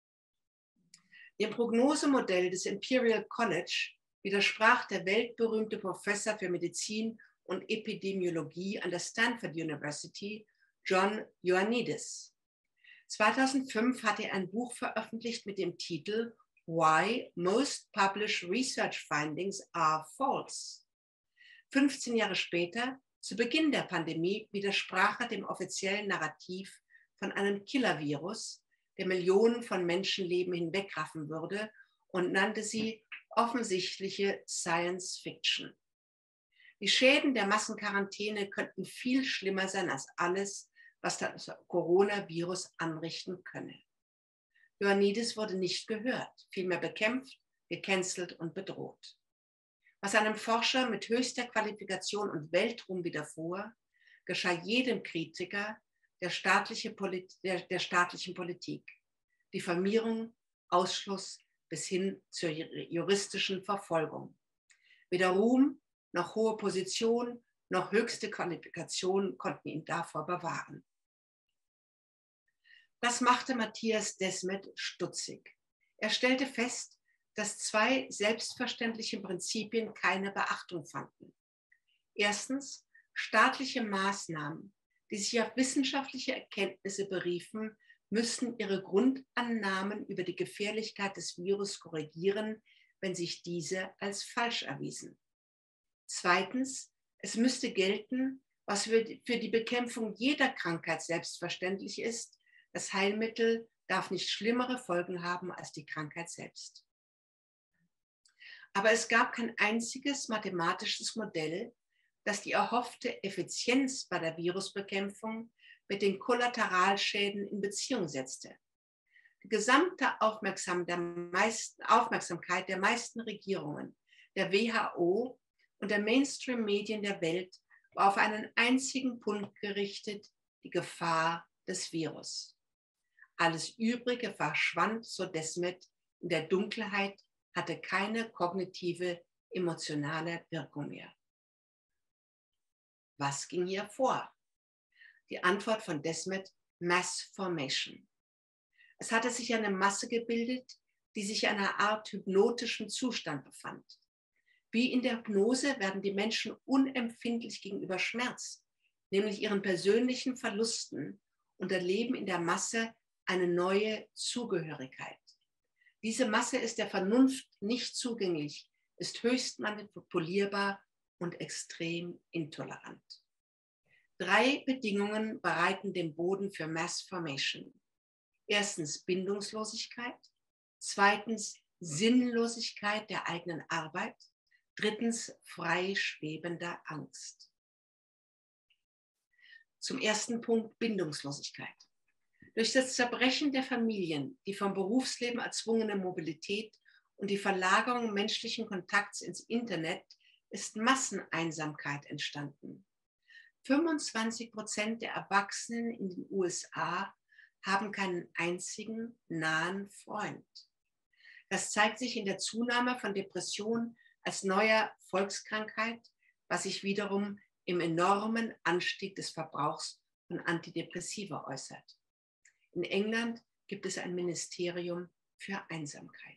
Dem Prognosemodell des Imperial College widersprach der weltberühmte Professor für Medizin und Epidemiologie an der Stanford University, John Ioannidis. zweitausendfünf hatte er ein Buch veröffentlicht mit dem Titel Why Most Published Research Findings Are False. fünfzehn Jahre später, zu Beginn der Pandemie, widersprach er dem offiziellen Narrativ von einem Killer-Virus, der Millionen von Menschenleben hinwegraffen würde und nannte sie offensichtliche Science Fiction. Die Schäden der Massenquarantäne könnten viel schlimmer sein als alles, was das Coronavirus anrichten könne. Ioannidis wurde nicht gehört, vielmehr bekämpft, gecancelt und bedroht. Was einem Forscher mit höchster Qualifikation und Weltruhm widerfuhr, geschah jedem Kritiker der, staatliche Polit- der, der staatlichen Politik. Diffamierung, Ausschluss bis hin zur juristischen Verfolgung. Weder Ruhm noch hohe Position noch höchste Qualifikation konnten ihn davor bewahren. Das machte Matthias Desmet stutzig. Er stellte fest, dass zwei selbstverständliche Prinzipien keine Beachtung fanden. Erstens, staatliche Maßnahmen, die sich auf wissenschaftliche Erkenntnisse beriefen, müssten ihre Grundannahmen über die Gefährlichkeit des Virus korrigieren, wenn sich diese als falsch erwiesen. Zweitens, es müsste gelten, was für die Bekämpfung jeder Krankheit selbstverständlich ist. Das Heilmittel darf nicht schlimmere Folgen haben als die Krankheit selbst. Aber es gab kein einziges mathematisches Modell, das die erhoffte Effizienz bei der Virusbekämpfung mit den Kollateralschäden in Beziehung setzte. Die gesamte Aufmerksam der meisten, Aufmerksamkeit der meisten Regierungen, der W H O und der Mainstream-Medien der Welt war auf einen einzigen Punkt gerichtet, die Gefahr des Virus. Alles Übrige verschwand, so Desmet, in der Dunkelheit, hatte keine kognitive, emotionale Wirkung mehr. Was ging hier vor? Die Antwort von Desmet: Mass Formation. Es hatte sich eine Masse gebildet, die sich in einer Art hypnotischen Zustand befand. Wie in der Hypnose werden die Menschen unempfindlich gegenüber Schmerz, nämlich ihren persönlichen Verlusten, und erleben in der Masse eine neue Zugehörigkeit. Diese Masse ist der Vernunft nicht zugänglich, ist höchst manipulierbar und extrem intolerant. Drei Bedingungen bereiten den Boden für Mass Formation. Erstens Bindungslosigkeit, zweitens Sinnlosigkeit der eigenen Arbeit, drittens freischwebender Angst. Zum ersten Punkt Bindungslosigkeit. Durch das Zerbrechen der Familien, die vom Berufsleben erzwungene Mobilität und die Verlagerung menschlichen Kontakts ins Internet ist Masseneinsamkeit entstanden. fünfundzwanzig Prozent der Erwachsenen in den U S A haben keinen einzigen nahen Freund. Das zeigt sich in der Zunahme von Depressionen als neuer Volkskrankheit, was sich wiederum im enormen Anstieg des Verbrauchs von Antidepressiva äußert. In England gibt es ein Ministerium für Einsamkeit.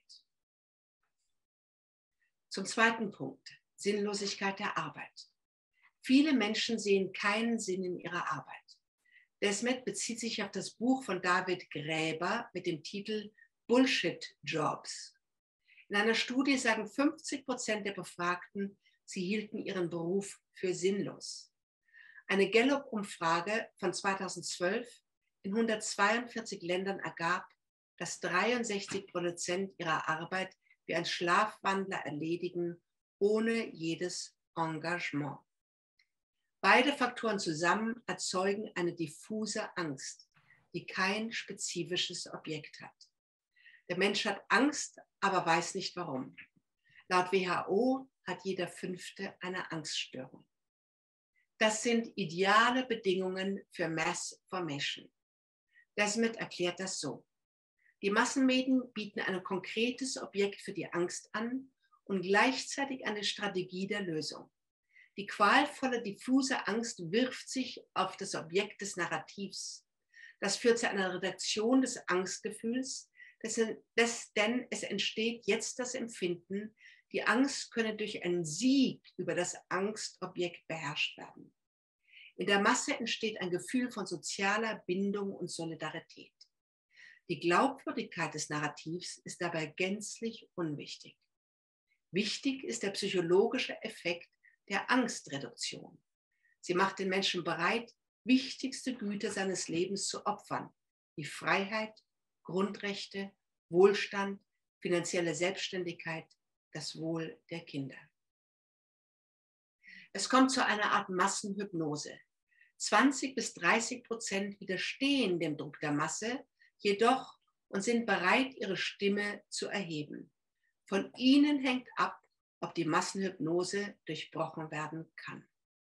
Zum zweiten Punkt, Sinnlosigkeit der Arbeit. Viele Menschen sehen keinen Sinn in ihrer Arbeit. Desmet bezieht sich auf das Buch von David Graeber mit dem Titel Bullshit Jobs. In einer Studie sagen fünfzig Prozent der Befragten, sie hielten ihren Beruf für sinnlos. Eine Gallup-Umfrage von zweitausendzwölf in hundertzweiundvierzig Ländern ergab, dass dreiundsechzig Prozent ihrer Arbeit wie ein Schlafwandler erledigen, ohne jedes Engagement. Beide Faktoren zusammen erzeugen eine diffuse Angst, die kein spezifisches Objekt hat. Der Mensch hat Angst, aber weiß nicht warum. Laut W H O hat jeder Fünfte eine Angststörung. Das sind ideale Bedingungen für Mass Formation. Desmet erklärt das so. Die Massenmedien bieten ein konkretes Objekt für die Angst an und gleichzeitig eine Strategie der Lösung. Die qualvolle, diffuse Angst wirft sich auf das Objekt des Narrativs. Das führt zu einer Reduktion des Angstgefühls, das, das, denn es entsteht jetzt das Empfinden, die Angst könne durch einen Sieg über das Angstobjekt beherrscht werden. In der Masse entsteht ein Gefühl von sozialer Bindung und Solidarität. Die Glaubwürdigkeit des Narrativs ist dabei gänzlich unwichtig. Wichtig ist der psychologische Effekt der Angstreduktion. Sie macht den Menschen bereit, wichtigste Güter seines Lebens zu opfern, die Freiheit, Grundrechte, Wohlstand, finanzielle Selbstständigkeit, das Wohl der Kinder. Es kommt zu einer Art Massenhypnose. zwanzig bis dreißig Prozent widerstehen dem Druck der Masse, jedoch und sind bereit, ihre Stimme zu erheben. Von ihnen hängt ab, ob die Massenhypnose durchbrochen werden kann.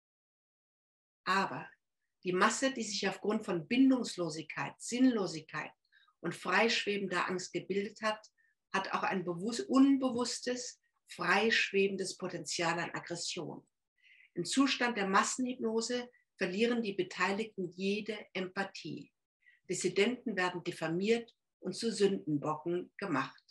Aber die Masse, die sich aufgrund von Bindungslosigkeit, Sinnlosigkeit und freischwebender Angst gebildet hat, hat auch ein unbewusstes, freischwebendes Potenzial an Aggression. Im Zustand der Massenhypnose verlieren die Beteiligten jede Empathie. Dissidenten werden diffamiert und zu Sündenbocken gemacht.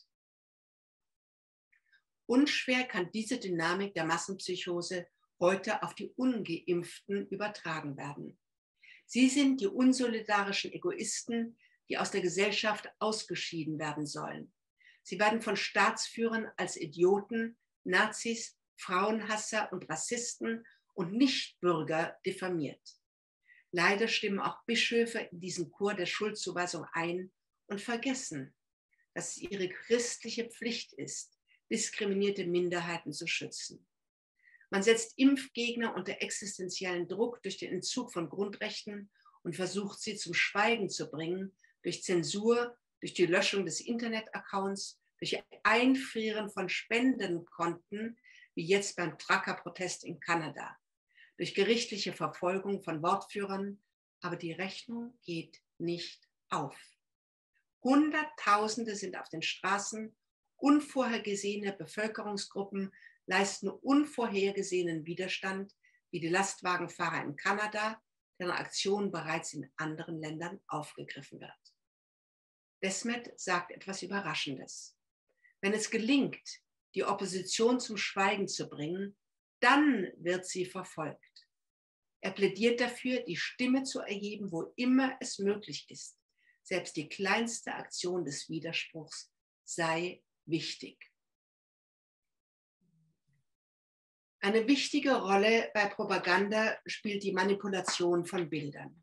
Unschwer kann diese Dynamik der Massenpsychose heute auf die Ungeimpften übertragen werden. Sie sind die unsolidarischen Egoisten, die aus der Gesellschaft ausgeschieden werden sollen. Sie werden von Staatsführern als Idioten, Nazis, Frauenhasser und Rassisten und Nichtbürger diffamiert. Leider stimmen auch Bischöfe in diesen Chor der Schuldzuweisung ein und vergessen, dass es ihre christliche Pflicht ist, diskriminierte Minderheiten zu schützen. Man setzt Impfgegner unter existenziellen Druck durch den Entzug von Grundrechten und versucht, sie zum Schweigen zu bringen, durch Zensur, durch die Löschung des Internet-Accounts, durch Einfrieren von Spendenkonten, wie jetzt beim Trucker-Protest in Kanada, durch gerichtliche Verfolgung von Wortführern, aber die Rechnung geht nicht auf. Hunderttausende sind auf den Straßen, unvorhergesehene Bevölkerungsgruppen leisten unvorhergesehenen Widerstand, wie die Lastwagenfahrer in Kanada, deren Aktion bereits in anderen Ländern aufgegriffen wird. Desmet sagt etwas Überraschendes. Wenn es gelingt, die Opposition zum Schweigen zu bringen, dann wird sie verfolgt. Er plädiert dafür, die Stimme zu erheben, wo immer es möglich ist. Selbst die kleinste Aktion des Widerspruchs sei wichtig. Eine wichtige Rolle bei Propaganda spielt die Manipulation von Bildern.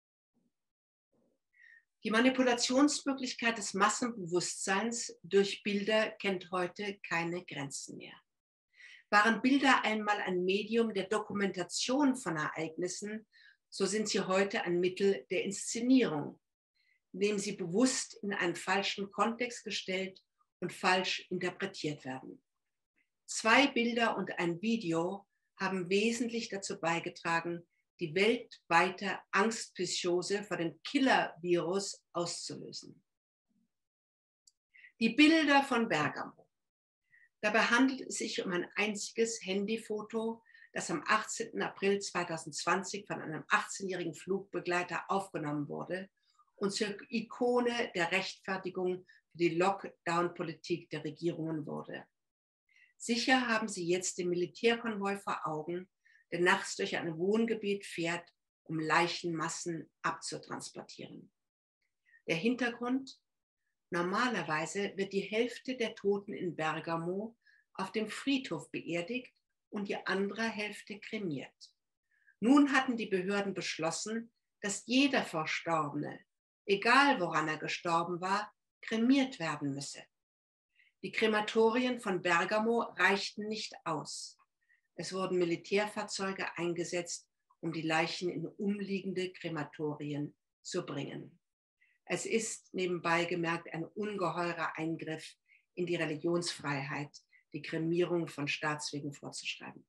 Die Manipulationsmöglichkeit des Massenbewusstseins durch Bilder kennt heute keine Grenzen mehr. Waren Bilder einmal ein Medium der Dokumentation von Ereignissen, so sind sie heute ein Mittel der Inszenierung, indem sie bewusst in einen falschen Kontext gestellt und falsch interpretiert werden. Zwei Bilder und ein Video haben wesentlich dazu beigetragen, die weltweite Angstpsychose vor dem Killer-Virus auszulösen. Die Bilder von Bergamo. Dabei handelt es sich um ein einziges Handyfoto, das am achtzehnten April zweitausendzwanzig von einem achtzehnjährigen Flugbegleiter aufgenommen wurde und zur Ikone der Rechtfertigung für die Lockdown-Politik der Regierungen wurde. Sicher haben Sie jetzt den Militärkonvoi vor Augen, der nachts durch ein Wohngebiet fährt, um Leichenmassen abzutransportieren. Der Hintergrund: Normalerweise wird die Hälfte der Toten in Bergamo auf dem Friedhof beerdigt und die andere Hälfte kremiert. Nun hatten die Behörden beschlossen, dass jeder Verstorbene, egal woran er gestorben war, kremiert werden müsse. Die Krematorien von Bergamo reichten nicht aus. Es wurden Militärfahrzeuge eingesetzt, um die Leichen in umliegende Krematorien zu bringen. Es ist nebenbei gemerkt ein ungeheurer Eingriff in die Religionsfreiheit, die Kremierung von Staatswegen vorzuschreiben.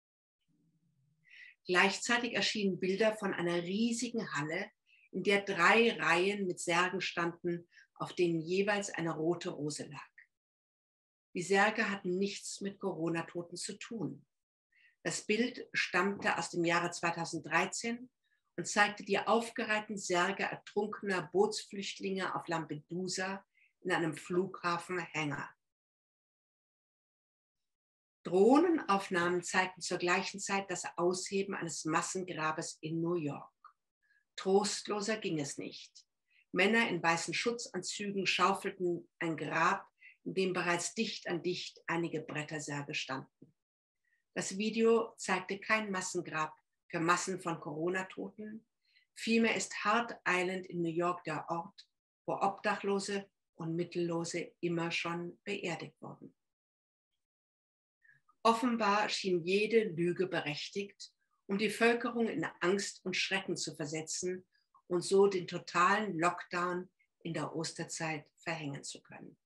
Gleichzeitig erschienen Bilder von einer riesigen Halle, in der drei Reihen mit Särgen standen, auf denen jeweils eine rote Rose lag. Die Särge hatten nichts mit Corona-Toten zu tun. Das Bild stammte aus dem Jahre zweitausenddreizehn und zeigte die aufgereihten Särge ertrunkener Bootsflüchtlinge auf Lampedusa in einem Flughafenhänger. Drohnenaufnahmen zeigten zur gleichen Zeit das Ausheben eines Massengrabes in New York. Trostloser ging es nicht. Männer in weißen Schutzanzügen schaufelten ein Grab, in dem bereits dicht an dicht einige Brettersärge standen. Das Video zeigte kein Massengrab für Massen von Corona-Toten. Vielmehr ist Hart Island in New York der Ort, wo Obdachlose und Mittellose immer schon beerdigt wurden. Offenbar schien jede Lüge berechtigt, um die Bevölkerung in Angst und Schrecken zu versetzen und so den totalen Lockdown in der Osterzeit verhängen zu können.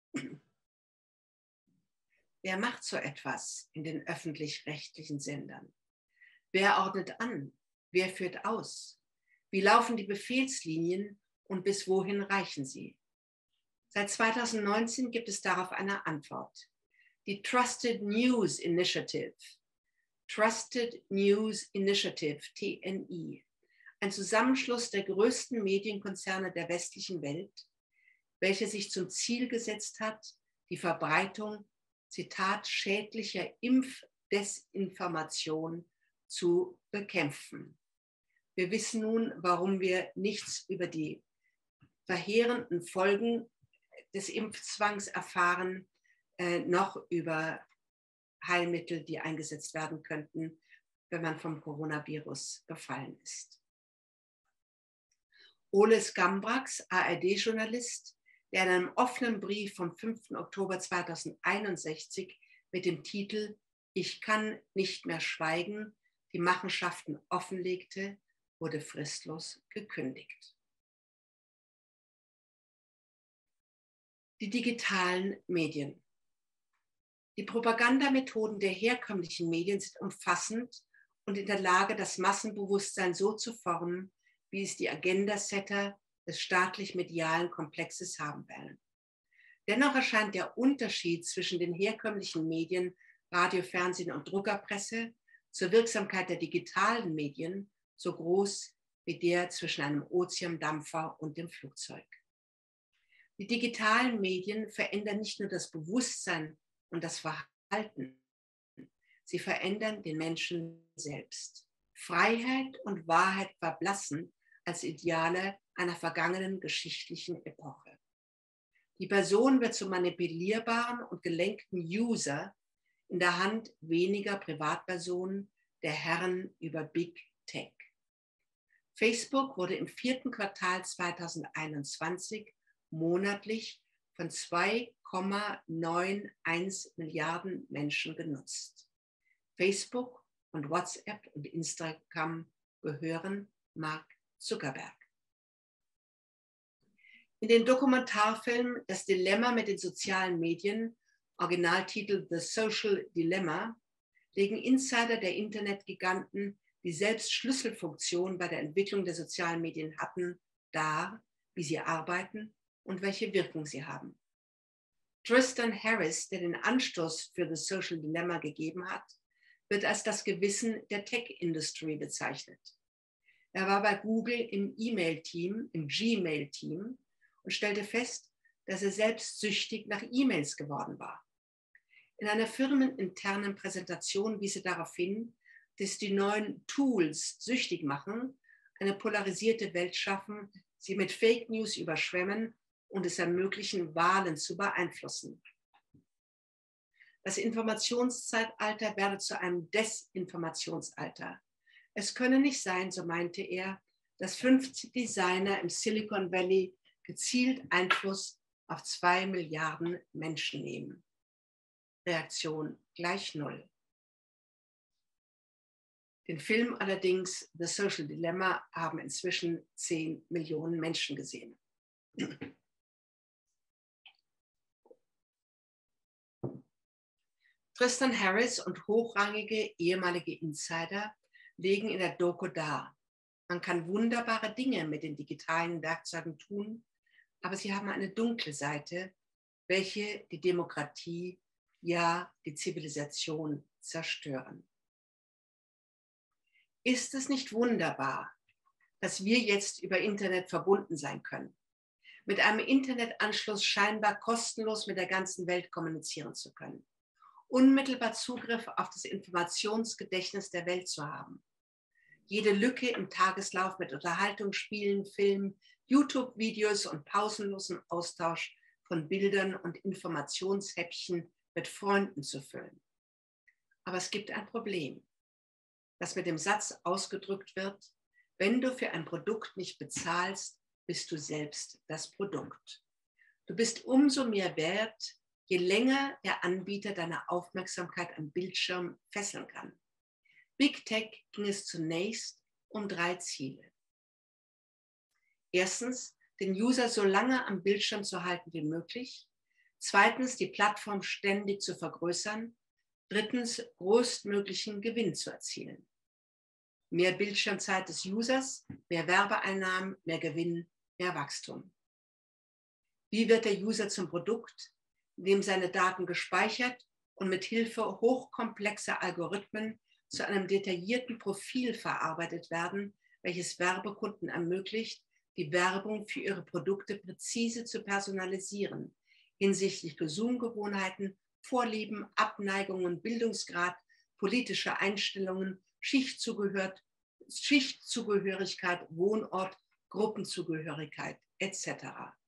Wer macht so etwas in den öffentlich-rechtlichen Sendern? Wer ordnet an? Wer führt aus? Wie laufen die Befehlslinien und bis wohin reichen sie? Seit zweitausendneunzehn gibt es darauf eine Antwort. Die Trusted News Initiative. Trusted News Initiative, T N I. Ein Zusammenschluss der größten Medienkonzerne der westlichen Welt, welcher sich zum Ziel gesetzt hat, die Verbreitung, Zitat, schädlicher Impfdesinformation zu bekämpfen. Wir wissen nun, warum wir nichts über die verheerenden Folgen des Impfzwangs erfahren, äh, noch über Heilmittel, die eingesetzt werden könnten, wenn man vom Coronavirus befallen ist. Ole Skambrax, A R D-Journalist, der in einem offenen Brief vom fünften Oktober zweitausendeinundsechzig mit dem Titel „Ich kann nicht mehr schweigen" die Machenschaften offenlegte, wurde fristlos gekündigt. Die digitalen Medien. Die Propagandamethoden der herkömmlichen Medien sind umfassend und in der Lage, das Massenbewusstsein so zu formen, wie es die Agenda-Setter des staatlich-medialen Komplexes haben wollen. Dennoch erscheint der Unterschied zwischen den herkömmlichen Medien, Radio, Fernsehen und Druckerpresse zur Wirksamkeit der digitalen Medien so groß wie der zwischen einem Ozeandampfer und dem Flugzeug. Die digitalen Medien verändern nicht nur das Bewusstsein und das Verhalten, sie verändern den Menschen selbst. Freiheit und Wahrheit verblassen als Ideale einer vergangenen geschichtlichen Epoche. Die Person wird zum manipulierbaren und gelenkten User, in der Hand weniger Privatpersonen, der Herren über Big Tech. Facebook wurde im vierten Quartal zweitausendeinundzwanzig monatlich von zwei Komma einundneunzig Milliarden Menschen genutzt. Facebook und WhatsApp und Instagram gehören Mark Zuckerberg. In den Dokumentarfilm Das Dilemma mit den sozialen Medien, Originaltitel The Social Dilemma, legen Insider der Internetgiganten, die selbst Schlüsselfunktion bei der Entwicklung der sozialen Medien hatten, dar, wie sie arbeiten und welche Wirkung sie haben. Tristan Harris, der den Anstoß für The Social Dilemma gegeben hat, wird als das Gewissen der Tech-Industrie bezeichnet. Er war bei Google im E-Mail-Team, im Gmail-Team und stellte fest, dass er selbst süchtig nach E-Mails geworden war. In einer firmeninternen Präsentation wies er darauf hin, dass die neuen Tools süchtig machen, eine polarisierte Welt schaffen, sie mit Fake News überschwemmen und es ermöglichen, Wahlen zu beeinflussen. Das Informationszeitalter werde zu einem Desinformationsalter. Es könne nicht sein, so meinte er, dass fünfzig Designer im Silicon Valley gezielt Einfluss auf zwei Milliarden Menschen nehmen. Reaktion gleich null. Den Film allerdings, The Social Dilemma, haben inzwischen zehn Millionen Menschen gesehen. Tristan Harris und hochrangige ehemalige Insider legen in der Doku dar: Man kann wunderbare Dinge mit den digitalen Werkzeugen tun, aber sie haben eine dunkle Seite, welche die Demokratie, ja die Zivilisation zerstören. Ist es nicht wunderbar, dass wir jetzt über Internet verbunden sein können, mit einem Internetanschluss scheinbar kostenlos mit der ganzen Welt kommunizieren zu können, unmittelbar Zugriff auf das Informationsgedächtnis der Welt zu haben, jede Lücke im Tageslauf mit Unterhaltung, Spielen, Filmen, YouTube-Videos und pausenlosen Austausch von Bildern und Informationshäppchen mit Freunden zu füllen. Aber es gibt ein Problem, das mit dem Satz ausgedrückt wird: Wenn du für ein Produkt nicht bezahlst, bist du selbst das Produkt. Du bist umso mehr wert, je länger der Anbieter deine Aufmerksamkeit am Bildschirm fesseln kann. Big Tech ging es zunächst um drei Ziele. Erstens, den User so lange am Bildschirm zu halten wie möglich. Zweitens, die Plattform ständig zu vergrößern. Drittens, größtmöglichen Gewinn zu erzielen. Mehr Bildschirmzeit des Users, mehr Werbeeinnahmen, mehr Gewinn, mehr Wachstum. Wie wird der User zum Produkt, indem seine Daten gespeichert und mit Hilfe hochkomplexer Algorithmen zu einem detaillierten Profil verarbeitet werden, welches Werbekunden ermöglicht, die Werbung für ihre Produkte präzise zu personalisieren, hinsichtlich Konsumgewohnheiten, Vorlieben, Abneigungen, Bildungsgrad, politische Einstellungen, Schichtzugehör- Schichtzugehörigkeit, Wohnort, Gruppenzugehörigkeit et cetera.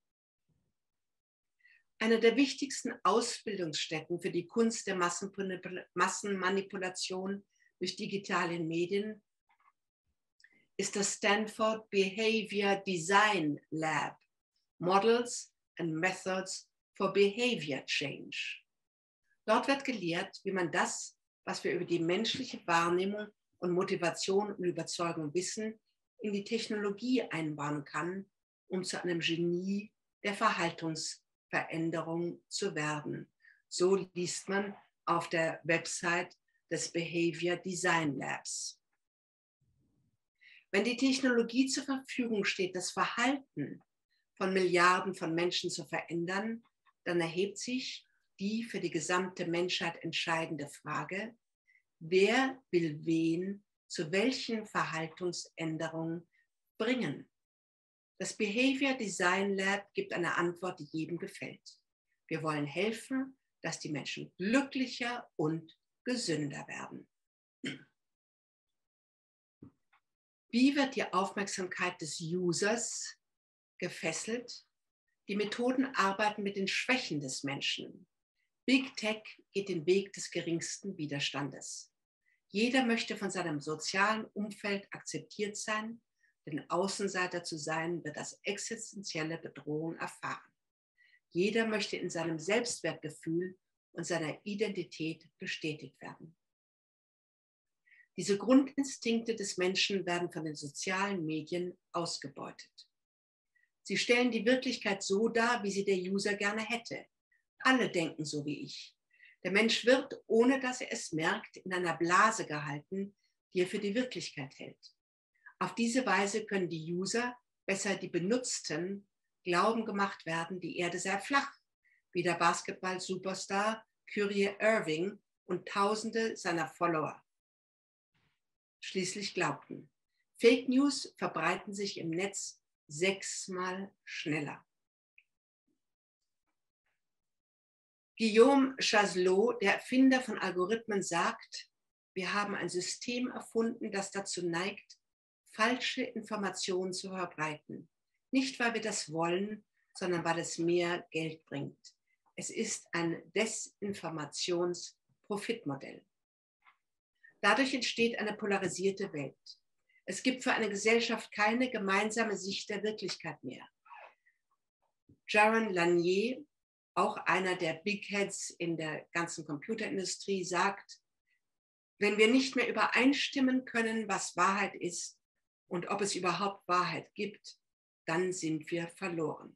Eine der wichtigsten Ausbildungsstätten für die Kunst der Massenmanipulation durch digitale Medien ist das Stanford Behavior Design Lab, Models and Methods for Behavior Change. Dort wird gelehrt, wie man das, was wir über die menschliche Wahrnehmung und Motivation und Überzeugung wissen, in die Technologie einbauen kann, um zu einem Genie der Verhaltensveränderung zu werden. So liest man auf der Website des Behavior Design Labs. Wenn die Technologie zur Verfügung steht, das Verhalten von Milliarden von Menschen zu verändern, dann erhebt sich die für die gesamte Menschheit entscheidende Frage: Wer will wen zu welchen Verhaltensänderungen bringen? Das Behavior Design Lab gibt eine Antwort, die jedem gefällt. Wir wollen helfen, dass die Menschen glücklicher und gesünder werden. Wie wird die Aufmerksamkeit des Users gefesselt? Die Methoden arbeiten mit den Schwächen des Menschen. Big Tech geht den Weg des geringsten Widerstandes. Jeder möchte von seinem sozialen Umfeld akzeptiert sein, denn Außenseiter zu sein wird als existenzielle Bedrohung erfahren. Jeder möchte in seinem Selbstwertgefühl und seiner Identität bestätigt werden. Diese Grundinstinkte des Menschen werden von den sozialen Medien ausgebeutet. Sie stellen die Wirklichkeit so dar, wie sie der User gerne hätte. Alle denken so wie ich. Der Mensch wird, ohne dass er es merkt, in einer Blase gehalten, die er für die Wirklichkeit hält. Auf diese Weise können die User, besser die Benutzten, glauben gemacht werden, die Erde sei flach, wie der Basketball-Superstar Kyrie Irving und Tausende seiner Follower schließlich glaubten. Fake News verbreiten sich im Netz sechsmal schneller. Guillaume Chaslot, der Erfinder von Algorithmen, sagt, wir haben ein System erfunden, das dazu neigt, falsche Informationen zu verbreiten. Nicht, weil wir das wollen, sondern weil es mehr Geld bringt. Es ist ein Desinformations-Profitmodell. Dadurch entsteht eine polarisierte Welt. Es gibt für eine Gesellschaft keine gemeinsame Sicht der Wirklichkeit mehr. Jaron Lanier, auch einer der Big Heads in der ganzen Computerindustrie, sagt, wenn wir nicht mehr übereinstimmen können, was Wahrheit ist und ob es überhaupt Wahrheit gibt, dann sind wir verloren.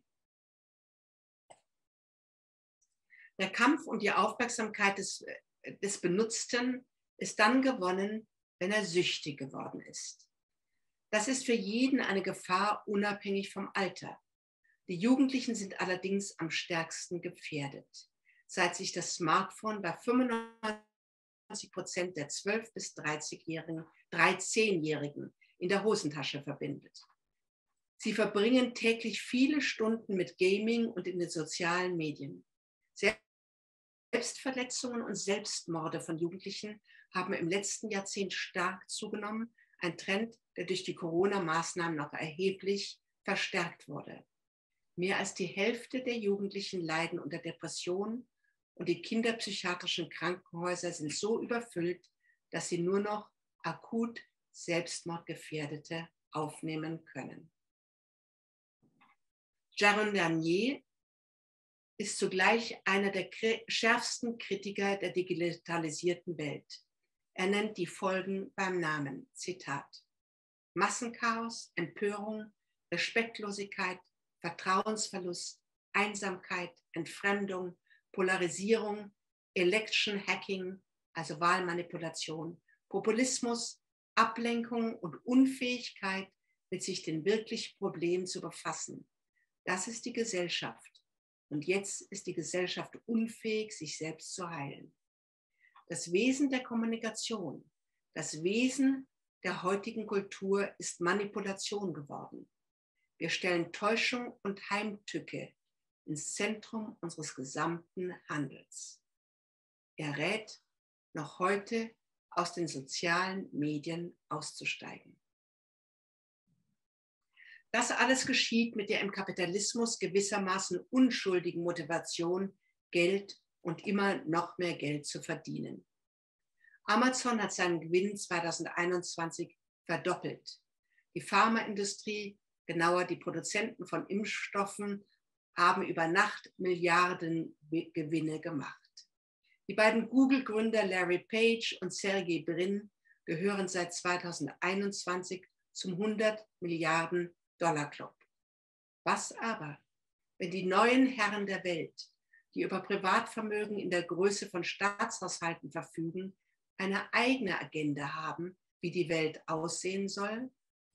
Der Kampf um die Aufmerksamkeit des, des Benutzten ist dann gewonnen, wenn er süchtig geworden ist. Das ist für jeden eine Gefahr, unabhängig vom Alter. Die Jugendlichen sind allerdings am stärksten gefährdet, seit sich das Smartphone bei fünfundneunzig Prozent der zwölf- bis dreizehnjährigen in der Hosentasche verbindet. Sie verbringen täglich viele Stunden mit Gaming und in den sozialen Medien. Selbstverletzungen und Selbstmorde von Jugendlichen haben im letzten Jahrzehnt stark zugenommen, ein Trend, der durch die Corona-Maßnahmen noch erheblich verstärkt wurde. Mehr als die Hälfte der Jugendlichen leiden unter Depressionen und die kinderpsychiatrischen Krankenhäuser sind so überfüllt, dass sie nur noch akut Selbstmordgefährdete aufnehmen können. Jaron Lanier ist zugleich einer der schärfsten Kritiker der digitalisierten Welt. Er nennt die Folgen beim Namen, Zitat, Massenchaos, Empörung, Respektlosigkeit, Vertrauensverlust, Einsamkeit, Entfremdung, Polarisierung, Election Hacking, also Wahlmanipulation, Populismus, Ablenkung und Unfähigkeit, mit sich den wirklichen Problemen zu befassen. Das ist die Gesellschaft. Und jetzt ist die Gesellschaft unfähig, sich selbst zu heilen. Das Wesen der Kommunikation, das Wesen der heutigen Kultur ist Manipulation geworden. Wir stellen Täuschung und Heimtücke ins Zentrum unseres gesamten Handels. Er rät, noch heute aus den sozialen Medien auszusteigen. Das alles geschieht mit der im Kapitalismus gewissermaßen unschuldigen Motivation, Geld und immer noch mehr Geld zu verdienen. Amazon hat seinen Gewinn zweitausendeinundzwanzig verdoppelt. Die Pharmaindustrie, genauer die Produzenten von Impfstoffen, haben über Nacht Milliarden Gewinne gemacht. Die beiden Google-Gründer Larry Page und Sergey Brin gehören seit zweitausendeinundzwanzig zum hundert Milliarden Dollar Club. Was aber, wenn die neuen Herren der Welt, die über Privatvermögen in der Größe von Staatshaushalten verfügen, eine eigene Agenda haben, wie die Welt aussehen soll?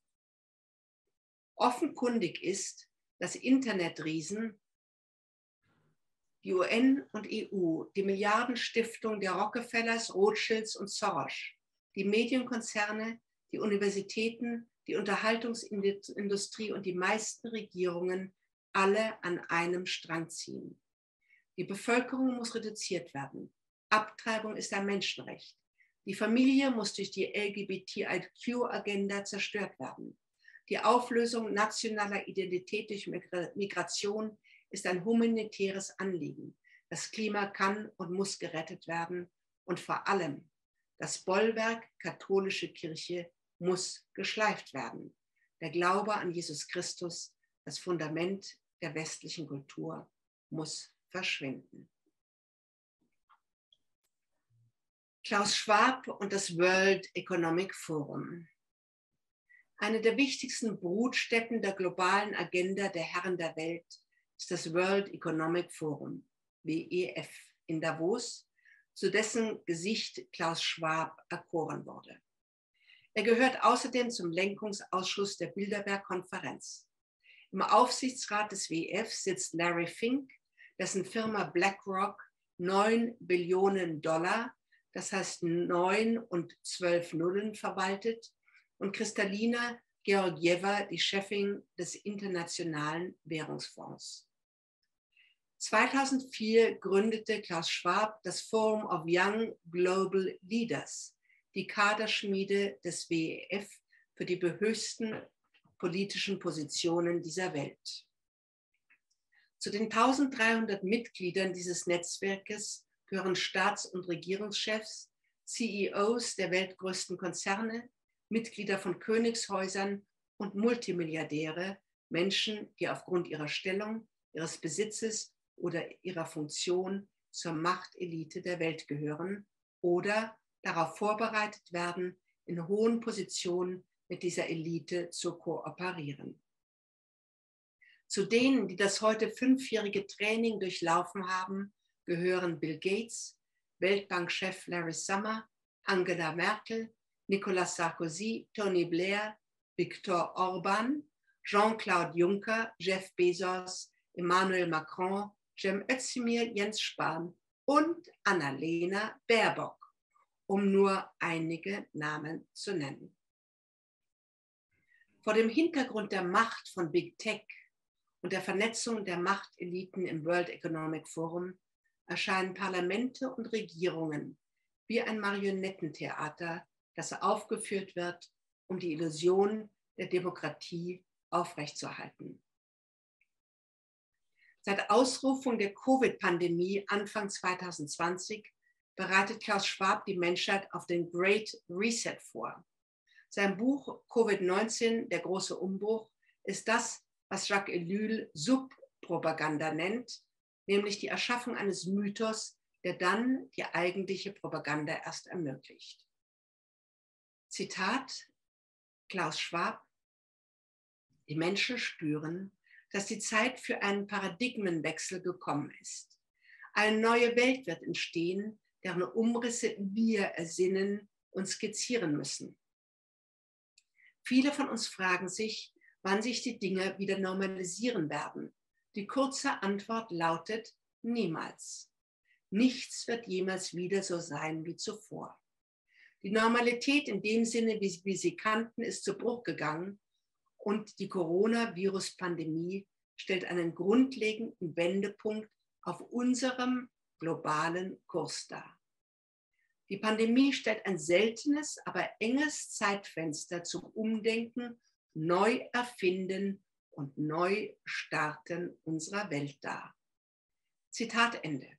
Offenkundig ist, dass Internetriesen, die U N und E U, die Milliardenstiftung der Rockefellers, Rothschilds und Soros, die Medienkonzerne, die Universitäten, die Unterhaltungsindustrie und die meisten Regierungen alle an einem Strang ziehen. Die Bevölkerung muss reduziert werden. Abtreibung ist ein Menschenrecht. Die Familie muss durch die L G B T I Q-Agenda zerstört werden. Die Auflösung nationaler Identität durch Migration ist ein humanitäres Anliegen. Das Klima kann und muss gerettet werden und vor allem das Bollwerk katholische Kirche muss geschleift werden. Der Glaube an Jesus Christus, das Fundament der westlichen Kultur, muss verschwinden. Klaus Schwab und das World Economic Forum. Eine der wichtigsten Brutstätten der globalen Agenda der Herren der Welt ist das World Economic Forum, W E F, in Davos, zu dessen Gesicht Klaus Schwab erkoren wurde. Er gehört außerdem zum Lenkungsausschuss der Bilderberg-Konferenz. Im Aufsichtsrat des W E F sitzt Larry Fink, dessen Firma BlackRock neun Billionen Dollar, das heißt neun und zwölf Nullen, verwaltet, und Kristalina Georgieva, die Chefin des Internationalen Währungsfonds. zweitausendvier gründete Klaus Schwab das Forum of Young Global Leaders, die Kaderschmiede des W E F für die höchsten politischen Positionen dieser Welt. Zu den eintausenddreihundert Mitgliedern dieses Netzwerkes gehören Staats- und Regierungschefs, C E Os der weltgrößten Konzerne, Mitglieder von Königshäusern und Multimilliardäre, Menschen, die aufgrund ihrer Stellung, ihres Besitzes oder ihrer Funktion zur Machtelite der Welt gehören oder darauf vorbereitet werden, in hohen Positionen mit dieser Elite zu kooperieren. Zu denen, die das heute fünfjährige Training durchlaufen haben, gehören Bill Gates, Weltbankchef Larry Summers, Angela Merkel, Nicolas Sarkozy, Tony Blair, Viktor Orban, Jean-Claude Juncker, Jeff Bezos, Emmanuel Macron, Cem Özdemir, Jens Spahn und Annalena Baerbock, um nur einige Namen zu nennen. Vor dem Hintergrund der Macht von Big Tech und der Vernetzung der Machteliten im World Economic Forum erscheinen Parlamente und Regierungen wie ein Marionettentheater, das aufgeführt wird, um die Illusion der Demokratie aufrechtzuerhalten. Seit Ausrufung der Covid-Pandemie Anfang zweitausendzwanzig bereitet Klaus Schwab die Menschheit auf den Great Reset vor. Sein Buch Covid neunzehn, der große Umbruch, ist das, was Jacques Ellul Subpropaganda nennt, nämlich die Erschaffung eines Mythos, der dann die eigentliche Propaganda erst ermöglicht. Zitat Klaus Schwab: Die Menschen spüren, dass die Zeit für einen Paradigmenwechsel gekommen ist. Eine neue Welt wird entstehen, deren Umrisse wir ersinnen und skizzieren müssen. Viele von uns fragen sich, wann sich die Dinge wieder normalisieren werden. Die kurze Antwort lautet: niemals. Nichts wird jemals wieder so sein wie zuvor. Die Normalität in dem Sinne, wie wir sie kannten, ist zu Bruch gegangen und die Coronavirus-Pandemie stellt einen grundlegenden Wendepunkt auf unserem globalen Kurs dar. Die Pandemie stellt ein seltenes, aber enges Zeitfenster zum Umdenken, Neuerfinden und Neustarten unserer Welt dar. Zitat Ende.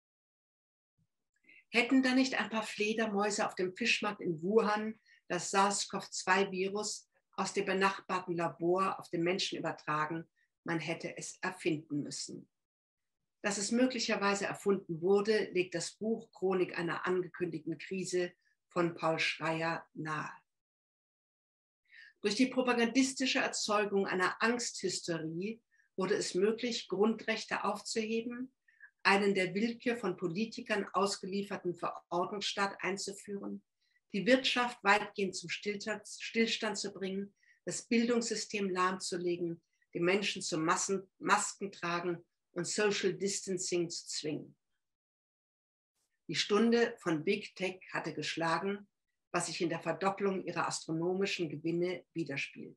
Hätten da nicht ein paar Fledermäuse auf dem Fischmarkt in Wuhan das SARS-CoV zwei Virus aus dem benachbarten Labor auf den Menschen übertragen, man hätte es erfinden müssen. Dass es möglicherweise erfunden wurde, legt das Buch Chronik einer angekündigten Krise von Paul Schreier nahe. Durch die propagandistische Erzeugung einer Angsthysterie wurde es möglich, Grundrechte aufzuheben, einen der Willkür von Politikern ausgelieferten Verordnungsstaat einzuführen, die Wirtschaft weitgehend zum Stillstand zu bringen, das Bildungssystem lahmzulegen, die Menschen zum Massen, Maskentragen und Social Distancing zu zwingen. Die Stunde von Big Tech hatte geschlagen, was sich in der Verdopplung ihrer astronomischen Gewinne widerspiegelt.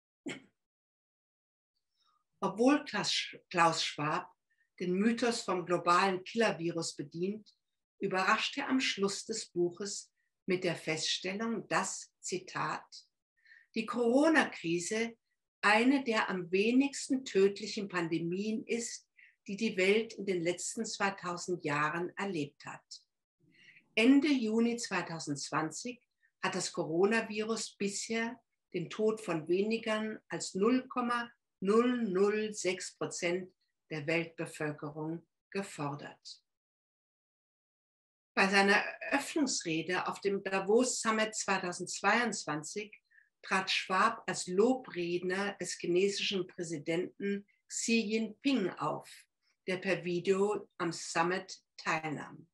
Obwohl Klaus Schwab den Mythos vom globalen Killer-Virus bedient, überrascht er am Schluss des Buches mit der Feststellung, dass, Zitat, die Corona-Krise eine der am wenigsten tödlichen Pandemien ist, die die Welt in den letzten zweitausend Jahren erlebt hat. Ende Juni zweitausendzwanzig hat das Coronavirus bisher den Tod von weniger als null Komma null null sechs Prozent der Weltbevölkerung gefordert. Bei seiner Eröffnungsrede auf dem Davos Summit zweitausendzweiundzwanzig trat Schwab als Lobredner des chinesischen Präsidenten Xi Jinping auf, der per Video am Summit teilnahm.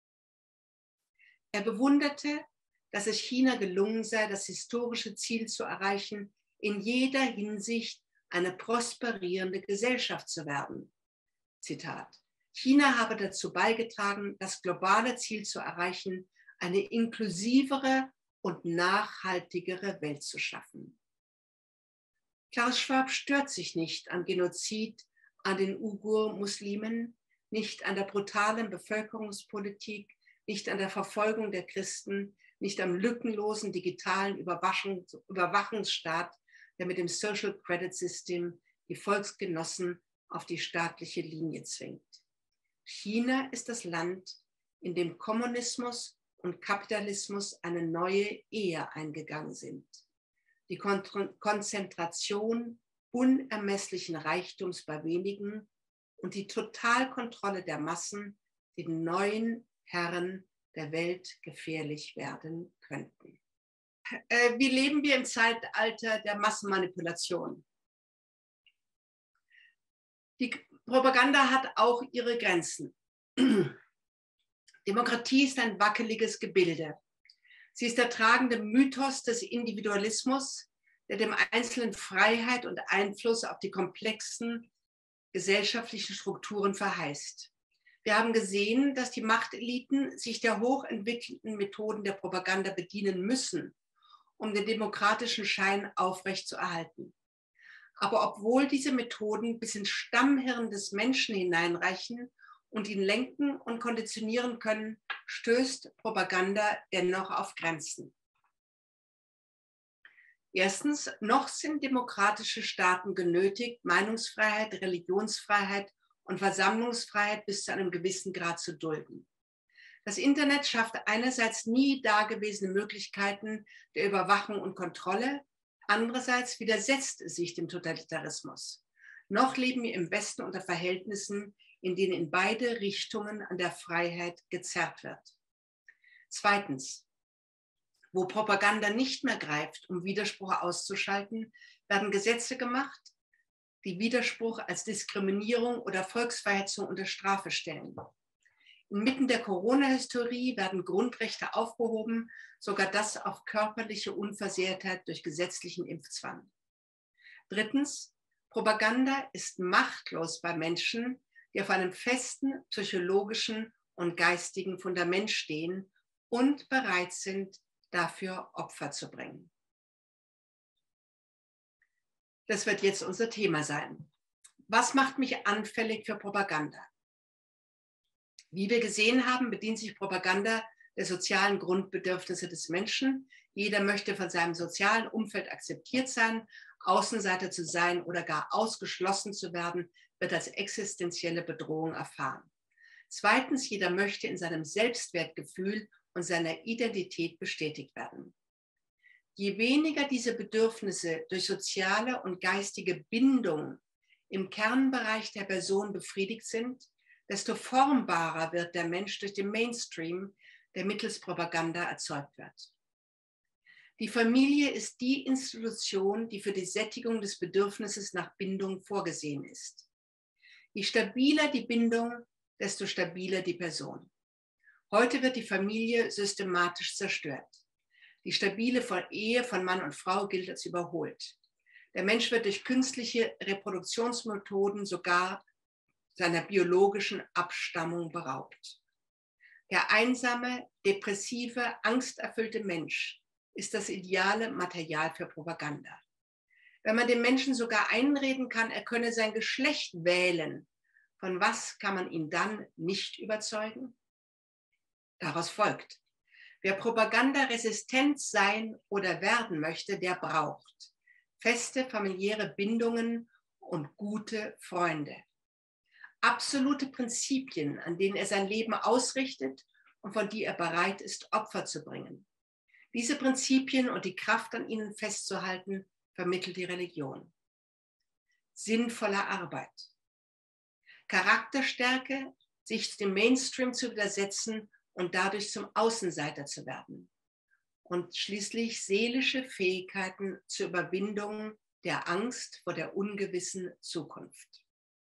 Er bewunderte, dass es China gelungen sei, das historische Ziel zu erreichen, in jeder Hinsicht eine prosperierende Gesellschaft zu werden. Zitat: China habe dazu beigetragen, das globale Ziel zu erreichen, eine inklusivere und nachhaltigere Welt zu schaffen. Klaus Schwab stört sich nicht an Genozid an den Uighur-Muslimen, nicht an der brutalen Bevölkerungspolitik, nicht an der Verfolgung der Christen, nicht am lückenlosen digitalen Überwachungs- Überwachungsstaat, der mit dem Social Credit System die Volksgenossen auf die staatliche Linie zwingt. China ist das Land, in dem Kommunismus und Kapitalismus eine neue Ehe eingegangen sind. Die Kon- Konzentration unermesslichen Reichtums bei wenigen und die Totalkontrolle der Massen den neuen Herren der Welt gefährlich werden könnten. Äh, wie leben wir im Zeitalter der Massenmanipulation? Die Propaganda hat auch ihre Grenzen. Demokratie ist ein wackeliges Gebilde. Sie ist der tragende Mythos des Individualismus, der dem Einzelnen Freiheit und Einfluss auf die komplexen gesellschaftlichen Strukturen verheißt. Wir haben gesehen, dass die Machteliten sich der hochentwickelten Methoden der Propaganda bedienen müssen, um den demokratischen Schein aufrechtzuerhalten. Aber obwohl diese Methoden bis ins Stammhirn des Menschen hineinreichen und ihn lenken und konditionieren können, stößt Propaganda dennoch auf Grenzen. Erstens, noch sind demokratische Staaten genötigt, Meinungsfreiheit, Religionsfreiheit und Versammlungsfreiheit bis zu einem gewissen Grad zu dulden. Das Internet schafft einerseits nie dagewesene Möglichkeiten der Überwachung und Kontrolle, andererseits widersetzt es sich dem Totalitarismus. Noch leben wir im Westen unter Verhältnissen, in denen in beide Richtungen an der Freiheit gezerrt wird. Zweitens, wo Propaganda nicht mehr greift, um Widerspruch auszuschalten, werden Gesetze gemacht, die Widerspruch als Diskriminierung oder Volksverhetzung unter Strafe stellen. Inmitten der Corona-Hysterie werden Grundrechte aufgehoben, sogar das auf körperliche Unversehrtheit durch gesetzlichen Impfzwang. Drittens, Propaganda ist machtlos bei Menschen, die auf einem festen psychologischen und geistigen Fundament stehen und bereit sind, dafür Opfer zu bringen. Das wird jetzt unser Thema sein. Was macht mich anfällig für Propaganda? Wie wir gesehen haben, bedient sich Propaganda der sozialen Grundbedürfnisse des Menschen. Jeder möchte von seinem sozialen Umfeld akzeptiert sein, Außenseiter zu sein oder gar ausgeschlossen zu werden, wird als existenzielle Bedrohung erfahren. Zweitens, jeder möchte in seinem Selbstwertgefühl und seiner Identität bestätigt werden. Je weniger diese Bedürfnisse durch soziale und geistige Bindung im Kernbereich der Person befriedigt sind, desto formbarer wird der Mensch durch den Mainstream, der mittels Propaganda erzeugt wird. Die Familie ist die Institution, die für die Sättigung des Bedürfnisses nach Bindung vorgesehen ist. Je stabiler die Bindung, desto stabiler die Person. Heute wird die Familie systematisch zerstört. Die stabile Ehe von Mann und Frau gilt als überholt. Der Mensch wird durch künstliche Reproduktionsmethoden sogar seiner biologischen Abstammung beraubt. Der einsame, depressive, angsterfüllte Mensch ist das ideale Material für Propaganda. Wenn man dem Menschen sogar einreden kann, er könne sein Geschlecht wählen, von was kann man ihn dann nicht überzeugen? Daraus folgt, wer propagandaresistent sein oder werden möchte, der braucht feste familiäre Bindungen und gute Freunde. Absolute Prinzipien, an denen er sein Leben ausrichtet und von die er bereit ist, Opfer zu bringen. Diese Prinzipien und die Kraft an ihnen festzuhalten, vermittelt die Religion. Sinnvolle Arbeit. Charakterstärke, sich dem Mainstream zu widersetzen und dadurch zum Außenseiter zu werden. Und schließlich seelische Fähigkeiten zur Überwindung der Angst vor der ungewissen Zukunft.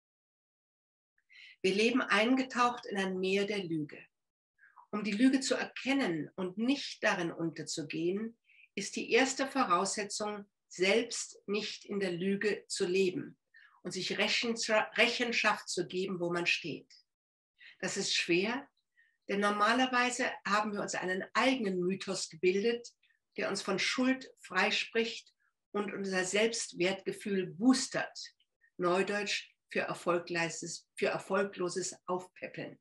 Wir leben eingetaucht in ein Meer der Lüge. Um die Lüge zu erkennen und nicht darin unterzugehen, ist die erste Voraussetzung, selbst nicht in der Lüge zu leben und sich Rechenschaft zu geben, wo man steht. Das ist schwer, denn normalerweise haben wir uns einen eigenen Mythos gebildet, der uns von Schuld freispricht und unser Selbstwertgefühl boostert. Neudeutsch für erfolgloses, für erfolgloses Aufpäppeln.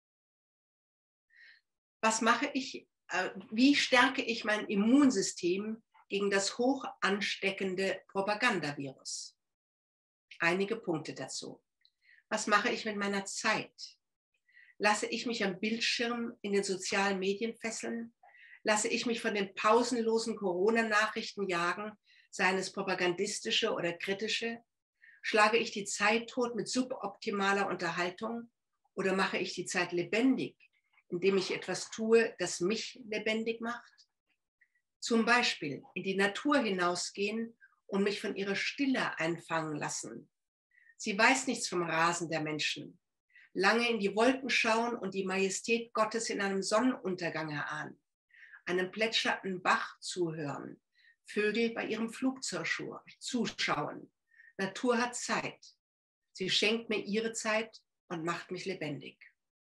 Was mache ich, äh, wie stärke ich mein Immunsystem gegen das hoch ansteckende Propagandavirus? Einige Punkte dazu. Was mache ich mit meiner Zeit? Lasse ich mich am Bildschirm in den sozialen Medien fesseln? Lasse ich mich von den pausenlosen Corona-Nachrichten jagen, seien es propagandistische oder kritische? Schlage ich die Zeit tot mit suboptimaler Unterhaltung oder mache ich die Zeit lebendig, indem ich etwas tue, das mich lebendig macht? Zum Beispiel in die Natur hinausgehen und mich von ihrer Stille einfangen lassen. Sie weiß nichts vom Rasen der Menschen. Lange in die Wolken schauen und die Majestät Gottes in einem Sonnenuntergang erahnen. Einem plätschernden Bach zuhören. Vögel bei ihrem Flug zuschauen. Natur hat Zeit. Sie schenkt mir ihre Zeit und macht mich lebendig.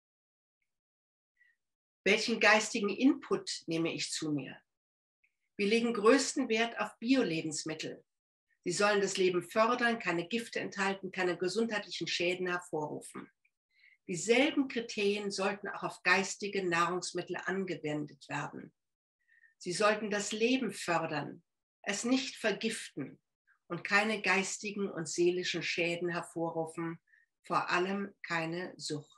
Welchen geistigen Input nehme ich zu mir? Wir legen größten Wert auf Bio-Lebensmittel. Sie sollen das Leben fördern, keine Gifte enthalten, keine gesundheitlichen Schäden hervorrufen. Dieselben Kriterien sollten auch auf geistige Nahrungsmittel angewendet werden. Sie sollten das Leben fördern, es nicht vergiften und keine geistigen und seelischen Schäden hervorrufen, vor allem keine Sucht.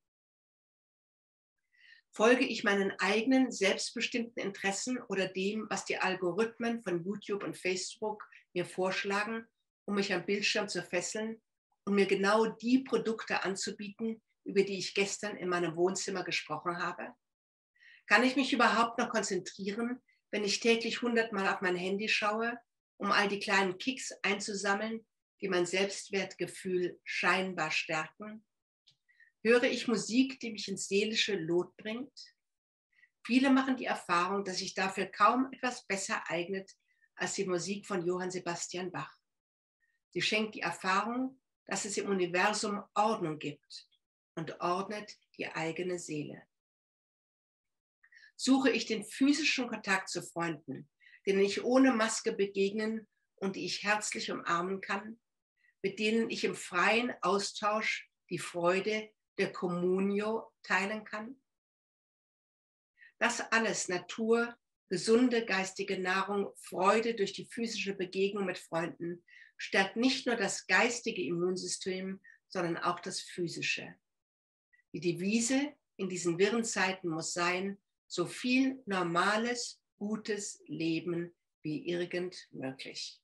Folge ich meinen eigenen selbstbestimmten Interessen oder dem, was die Algorithmen von YouTube und Facebook mir vorschlagen, um mich am Bildschirm zu fesseln und mir genau die Produkte anzubieten, über die ich gestern in meinem Wohnzimmer gesprochen habe? Kann ich mich überhaupt noch konzentrieren, wenn ich täglich hundertmal auf mein Handy schaue, um all die kleinen Kicks einzusammeln, die mein Selbstwertgefühl scheinbar stärken? Höre ich Musik, die mich ins seelische Lot bringt? Viele machen die Erfahrung, dass sich dafür kaum etwas besser eignet als die Musik von Johann Sebastian Bach. Sie schenkt die Erfahrung, dass es im Universum Ordnung gibt und ordnet die eigene Seele. Suche ich den physischen Kontakt zu Freunden, denen ich ohne Maske begegnen und die ich herzlich umarmen kann, mit denen ich im freien Austausch die Freude der Communio teilen kann? Das alles, Natur, gesunde geistige Nahrung, Freude durch die physische Begegnung mit Freunden, stärkt nicht nur das geistige Immunsystem, sondern auch das physische. Die Devise in diesen wirren Zeiten muss sein, so viel normales, gutes Leben wie irgend möglich.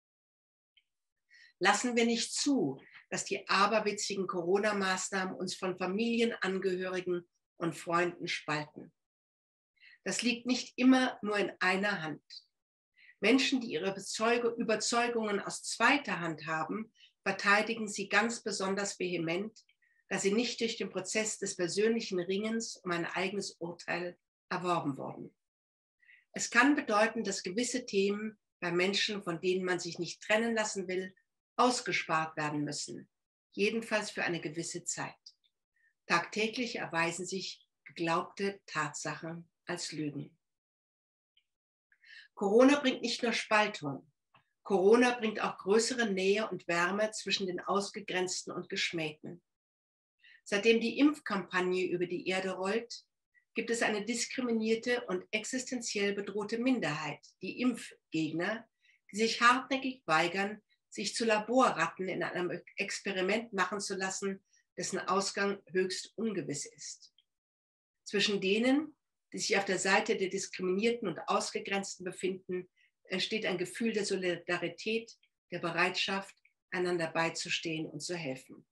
Lassen wir nicht zu, dass die aberwitzigen Corona-Maßnahmen uns von Familienangehörigen und Freunden spalten. Das liegt nicht immer nur in einer Hand. Menschen, die ihre Überzeugungen aus zweiter Hand haben, verteidigen sie ganz besonders vehement, da sie nicht durch den Prozess des persönlichen Ringens um ein eigenes Urteil erworben wurden. Es kann bedeuten, dass gewisse Themen bei Menschen, von denen man sich nicht trennen lassen will, ausgespart werden müssen, jedenfalls für eine gewisse Zeit. Tagtäglich erweisen sich geglaubte Tatsachen als Lügen. Corona bringt nicht nur Spaltung. Corona bringt auch größere Nähe und Wärme zwischen den Ausgegrenzten und Geschmähten. Seitdem die Impfkampagne über die Erde rollt, gibt es eine diskriminierte und existenziell bedrohte Minderheit, die Impfgegner, die sich hartnäckig weigern, sich zu Laborratten in einem Experiment machen zu lassen, dessen Ausgang höchst ungewiss ist. Zwischen denen, die sich auf der Seite der Diskriminierten und Ausgegrenzten befinden, entsteht ein Gefühl der Solidarität, der Bereitschaft, einander beizustehen und zu helfen.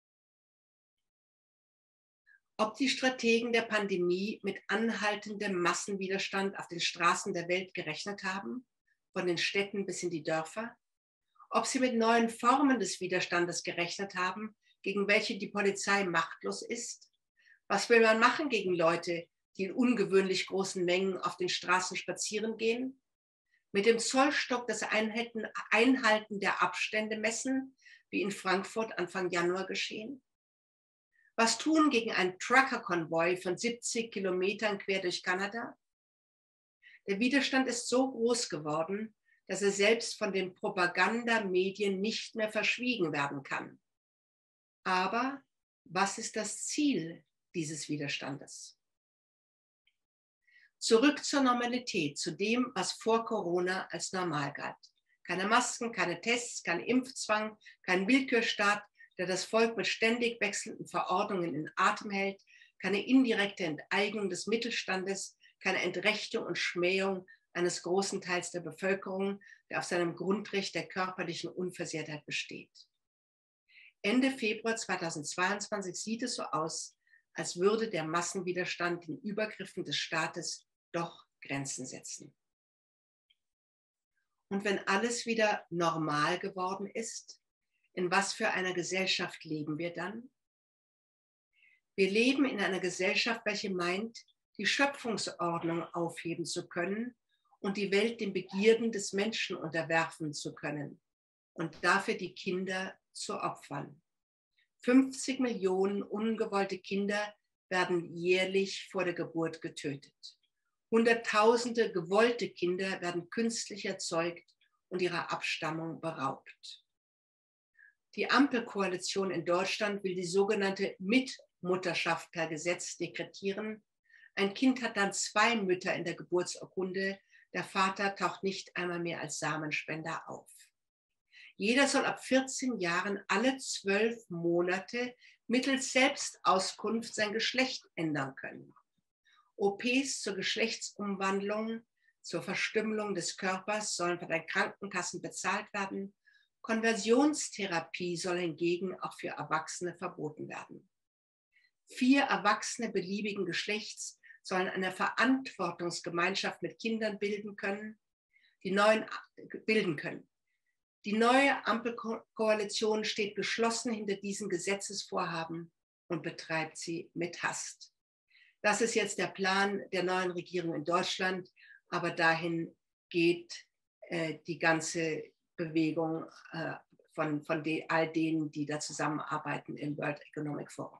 Ob die Strategen der Pandemie mit anhaltendem Massenwiderstand auf den Straßen der Welt gerechnet haben, von den Städten bis in die Dörfer, ob sie mit neuen Formen des Widerstandes gerechnet haben, gegen welche die Polizei machtlos ist. Was will man machen gegen Leute, die in ungewöhnlich großen Mengen auf den Straßen spazieren gehen? Mit dem Zollstock das Einhalten, Einhalten der Abstände messen, wie in Frankfurt Anfang Januar geschehen? Was tun gegen einen Trucker-Konvoi von siebzig Kilometern quer durch Kanada? Der Widerstand ist so groß geworden, dass er selbst von den Propagandamedien nicht mehr verschwiegen werden kann. Aber was ist das Ziel dieses Widerstandes? Zurück zur Normalität, zu dem, was vor Corona als normal galt. Keine Masken, keine Tests, kein Impfzwang, kein Willkürstaat, der das Volk mit ständig wechselnden Verordnungen in Atem hält, keine indirekte Enteignung des Mittelstandes, keine Entrechtung und Schmähung eines großen Teils der Bevölkerung, der auf seinem Grundrecht der körperlichen Unversehrtheit besteht. Ende Februar zweitausendzweiundzwanzig sieht es so aus, als würde der Massenwiderstand den Übergriffen des Staates doch Grenzen setzen. Und wenn alles wieder normal geworden ist, in was für einer Gesellschaft leben wir dann? Wir leben in einer Gesellschaft, welche meint, die Schöpfungsordnung aufheben zu können und die Welt den Begierden des Menschen unterwerfen zu können und dafür die Kinder zu opfern. fünfzig Millionen ungewollte Kinder werden jährlich vor der Geburt getötet. Hunderttausende gewollte Kinder werden künstlich erzeugt und ihrer Abstammung beraubt. Die Ampelkoalition in Deutschland will die sogenannte Mitmutterschaft per Gesetz dekretieren. Ein Kind hat dann zwei Mütter in der Geburtsurkunde. Der Vater taucht nicht einmal mehr als Samenspender auf. Jeder soll ab vierzehn Jahren alle zwölf Monate mittels Selbstauskunft sein Geschlecht ändern können. O Ps zur Geschlechtsumwandlung, zur Verstümmelung des Körpers sollen von den Krankenkassen bezahlt werden. Konversionstherapie soll hingegen auch für Erwachsene verboten werden. Vier Erwachsene beliebigen Geschlechts sollen eine Verantwortungsgemeinschaft mit Kindern bilden können, die neuen bilden können. Die neue Ampelkoalition steht geschlossen hinter diesen Gesetzesvorhaben und betreibt sie mit Hast. Das ist jetzt der Plan der neuen Regierung in Deutschland, aber dahin geht äh, die ganze Bewegung äh, von, von de, all denen, die da zusammenarbeiten im World Economic Forum.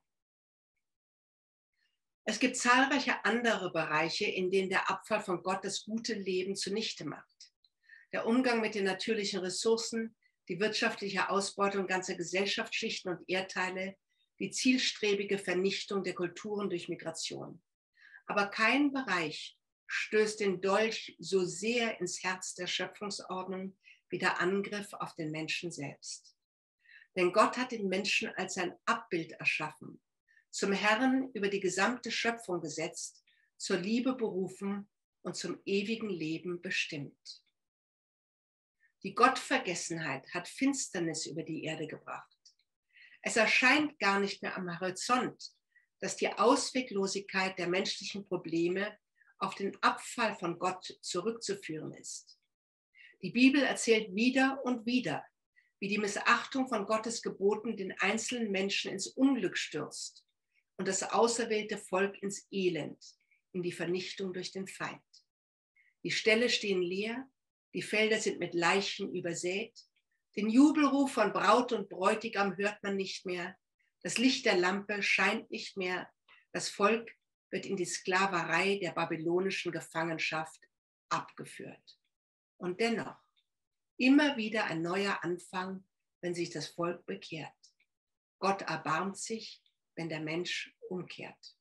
Es gibt zahlreiche andere Bereiche, in denen der Abfall von Gott das gute Leben zunichte macht. Der Umgang mit den natürlichen Ressourcen, die wirtschaftliche Ausbeutung ganzer Gesellschaftsschichten und Erdteile, die zielstrebige Vernichtung der Kulturen durch Migration. Aber kein Bereich stößt den Dolch so sehr ins Herz der Schöpfungsordnung wie der Angriff auf den Menschen selbst. Denn Gott hat den Menschen als sein Abbild erschaffen, zum Herrn über die gesamte Schöpfung gesetzt, zur Liebe berufen und zum ewigen Leben bestimmt. Die Gottvergessenheit hat Finsternis über die Erde gebracht. Es erscheint gar nicht mehr am Horizont, dass die Ausweglosigkeit der menschlichen Probleme auf den Abfall von Gott zurückzuführen ist. Die Bibel erzählt wieder und wieder, wie die Missachtung von Gottes Geboten den einzelnen Menschen ins Unglück stürzt und das auserwählte Volk ins Elend, in die Vernichtung durch den Feind. Die Ställe stehen leer, die Felder sind mit Leichen übersät, den Jubelruf von Braut und Bräutigam hört man nicht mehr, das Licht der Lampe scheint nicht mehr, das Volk wird in die Sklaverei der babylonischen Gefangenschaft abgeführt. Und dennoch, immer wieder ein neuer Anfang, wenn sich das Volk bekehrt. Gott erbarmt sich, wenn der Mensch umkehrt.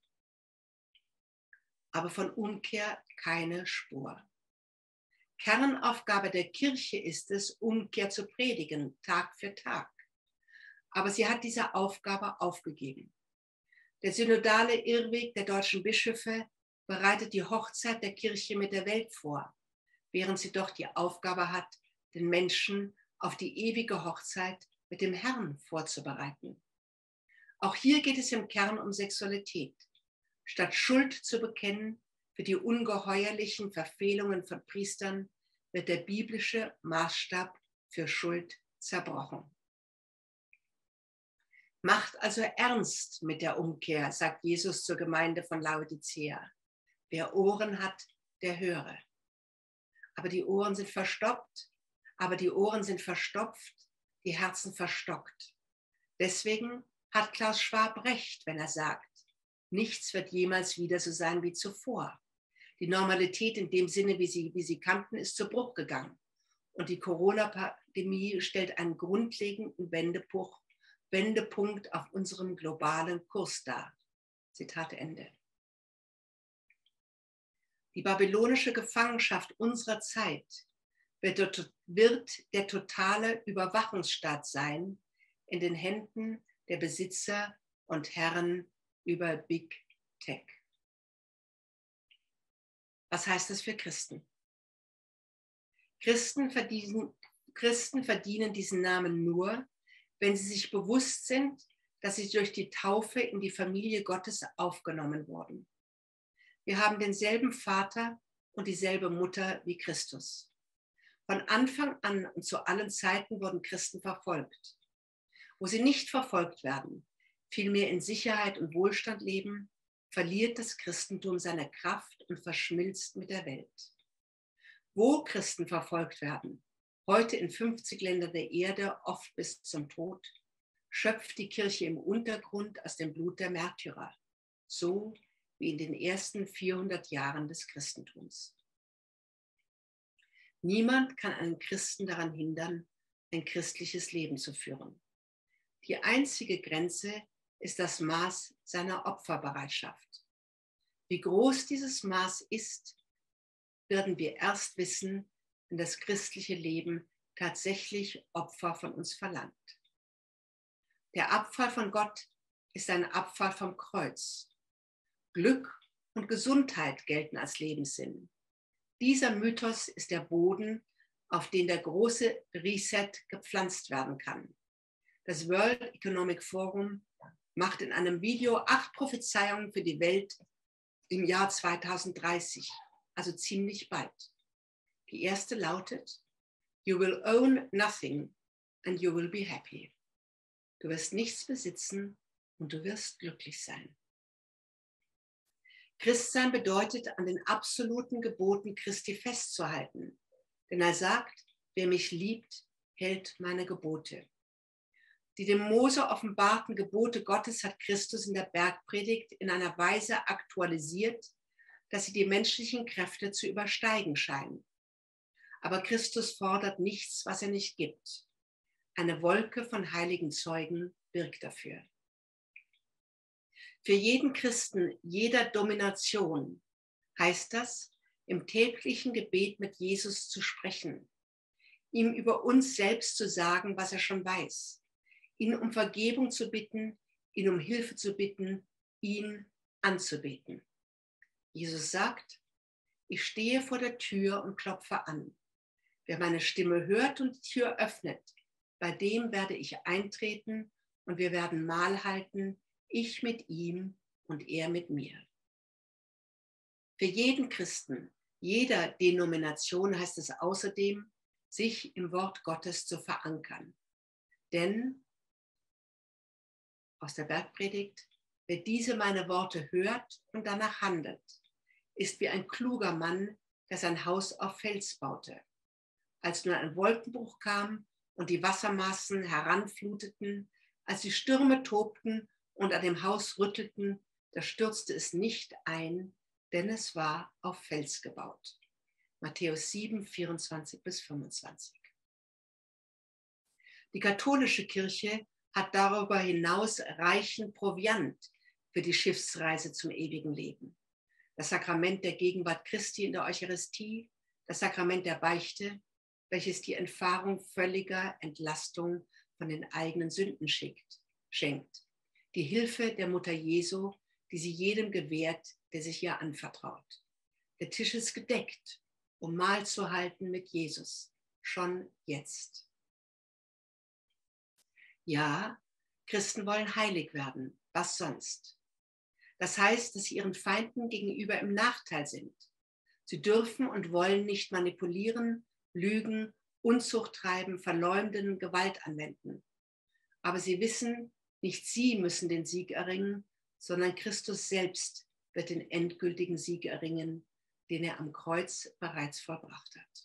Aber von Umkehr keine Spur. Kernaufgabe der Kirche ist es, Umkehr zu predigen, Tag für Tag. Aber sie hat diese Aufgabe aufgegeben. Der synodale Irrweg der deutschen Bischöfe bereitet die Hochzeit der Kirche mit der Welt vor, während sie doch die Aufgabe hat, den Menschen auf die ewige Hochzeit mit dem Herrn vorzubereiten. Auch hier geht es im Kern um Sexualität. Statt Schuld zu bekennen für die ungeheuerlichen Verfehlungen von Priestern, wird der biblische Maßstab für Schuld zerbrochen. Macht also ernst mit der Umkehr, sagt Jesus zur Gemeinde von Laodicea. Wer Ohren hat, der höre. Aber die Ohren sind verstopft, aber die Ohren sind verstopft, die Herzen verstockt. Deswegen hat Klaus Schwab recht, wenn er sagt, nichts wird jemals wieder so sein wie zuvor. Die Normalität in dem Sinne, wie sie, wie sie kannten, ist zu Bruch gegangen. Und die Corona-Pandemie stellt einen grundlegenden Wendepunkt, Wendepunkt auf unserem globalen Kurs dar. Zitat Ende. Die babylonische Gefangenschaft unserer Zeit wird, wird der totale Überwachungsstaat sein in den Händen der Besitzer und Herren über Big Tech. Was heißt das für Christen? Christen verdienen, Christen verdienen diesen Namen nur, wenn sie sich bewusst sind, dass sie durch die Taufe in die Familie Gottes aufgenommen wurden. Wir haben denselben Vater und dieselbe Mutter wie Christus. Von Anfang an und zu allen Zeiten wurden Christen verfolgt. Wo sie nicht verfolgt werden, vielmehr in Sicherheit und Wohlstand leben, verliert das Christentum seine Kraft und verschmilzt mit der Welt. Wo Christen verfolgt werden, heute in fünfzig Ländern der Erde, oft bis zum Tod, schöpft die Kirche im Untergrund aus dem Blut der Märtyrer, so wie in den ersten vierhundert Jahren des Christentums. Niemand kann einen Christen daran hindern, ein christliches Leben zu führen. Die einzige Grenze ist das Maß seiner Opferbereitschaft. Wie groß dieses Maß ist, werden wir erst wissen, wenn das christliche Leben tatsächlich Opfer von uns verlangt. Der Abfall von Gott ist ein Abfall vom Kreuz. Glück und Gesundheit gelten als Lebenssinn. Dieser Mythos ist der Boden, auf den der große Reset gepflanzt werden kann. Das World Economic Forum macht in einem Video acht Prophezeiungen für die Welt im Jahr zweitausenddreißig, also ziemlich bald. Die erste lautet: You will own nothing and you will be happy. Du wirst nichts besitzen und du wirst glücklich sein. Christsein bedeutet, an den absoluten Geboten Christi festzuhalten. Denn er sagt, wer mich liebt, hält meine Gebote. Die dem Mose offenbarten Gebote Gottes hat Christus in der Bergpredigt in einer Weise aktualisiert, dass sie die menschlichen Kräfte zu übersteigen scheinen. Aber Christus fordert nichts, was er nicht gibt. Eine Wolke von heiligen Zeugen birgt dafür. Für jeden Christen jeder Domination heißt das, im täglichen Gebet mit Jesus zu sprechen, ihm über uns selbst zu sagen, was er schon weiß, ihn um Vergebung zu bitten, ihn um Hilfe zu bitten, ihn anzubeten. Jesus sagt, ich stehe vor der Tür und klopfe an. Wer meine Stimme hört und die Tür öffnet, bei dem werde ich eintreten und wir werden Mahl halten, ich mit ihm und er mit mir. Für jeden Christen, jeder Denomination heißt es außerdem, sich im Wort Gottes zu verankern. Denn, aus der Bergpredigt, wer diese meine Worte hört und danach handelt, ist wie ein kluger Mann, der sein Haus auf Fels baute. Als nun ein Wolkenbruch kam und die Wassermassen heranfluteten, als die Stürme tobten und an dem Haus rüttelten, da stürzte es nicht ein, denn es war auf Fels gebaut. Matthäus sieben, vierundzwanzig bis fünfundzwanzig. Die katholische Kirche hat darüber hinaus reichen Proviant für die Schiffsreise zum ewigen Leben. Das Sakrament der Gegenwart Christi in der Eucharistie, das Sakrament der Beichte, welches die Erfahrung völliger Entlastung von den eigenen Sünden schickt, schenkt. Die Hilfe der Mutter Jesu, die sie jedem gewährt, der sich ihr anvertraut. Der Tisch ist gedeckt, um Mahl zu halten mit Jesus, schon jetzt. Ja, Christen wollen heilig werden, was sonst? Das heißt, dass sie ihren Feinden gegenüber im Nachteil sind. Sie dürfen und wollen nicht manipulieren, lügen, Unzucht treiben, verleumden, Gewalt anwenden. Aber sie wissen, nicht sie müssen den Sieg erringen, sondern Christus selbst wird den endgültigen Sieg erringen, den er am Kreuz bereits vollbracht hat.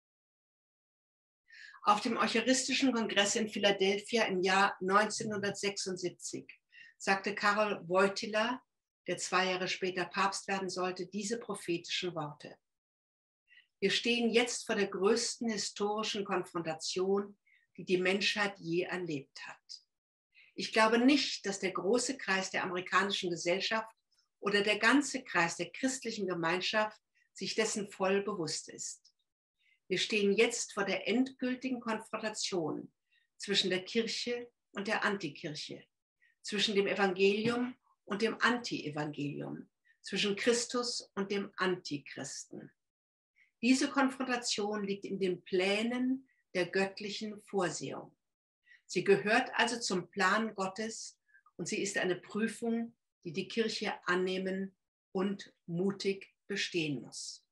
Auf dem Eucharistischen Kongress in Philadelphia im Jahr neunzehnhundertsechsundsiebzig sagte Karol Wojtyła, der zwei Jahre später Papst werden sollte, diese prophetischen Worte. Wir stehen jetzt vor der größten historischen Konfrontation, die die Menschheit je erlebt hat. Ich glaube nicht, dass der große Kreis der amerikanischen Gesellschaft oder der ganze Kreis der christlichen Gemeinschaft sich dessen voll bewusst ist. Wir stehen jetzt vor der endgültigen Konfrontation zwischen der Kirche und der Antikirche, zwischen dem Evangelium und dem Anti-Evangelium, zwischen Christus und dem Antichristen. Diese Konfrontation liegt in den Plänen der göttlichen Vorsehung. Sie gehört also zum Plan Gottes und sie ist eine Prüfung, die die Kirche annehmen und mutig bestehen muss.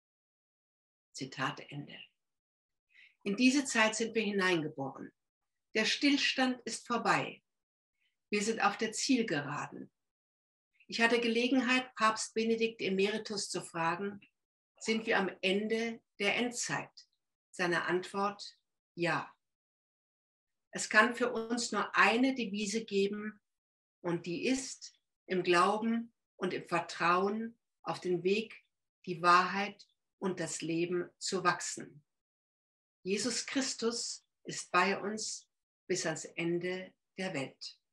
Zitat Ende. In diese Zeit sind wir hineingeboren. Der Stillstand ist vorbei. Wir sind auf der Zielgeraden. Ich hatte Gelegenheit, Papst Benedikt Emeritus zu fragen, sind wir am Ende der Endzeit? Seine Antwort, ja. Es kann für uns nur eine Devise geben und die ist, im Glauben und im Vertrauen auf den Weg, die Wahrheit und das Leben zu wachsen. Jesus Christus ist bei uns bis ans Ende der Welt.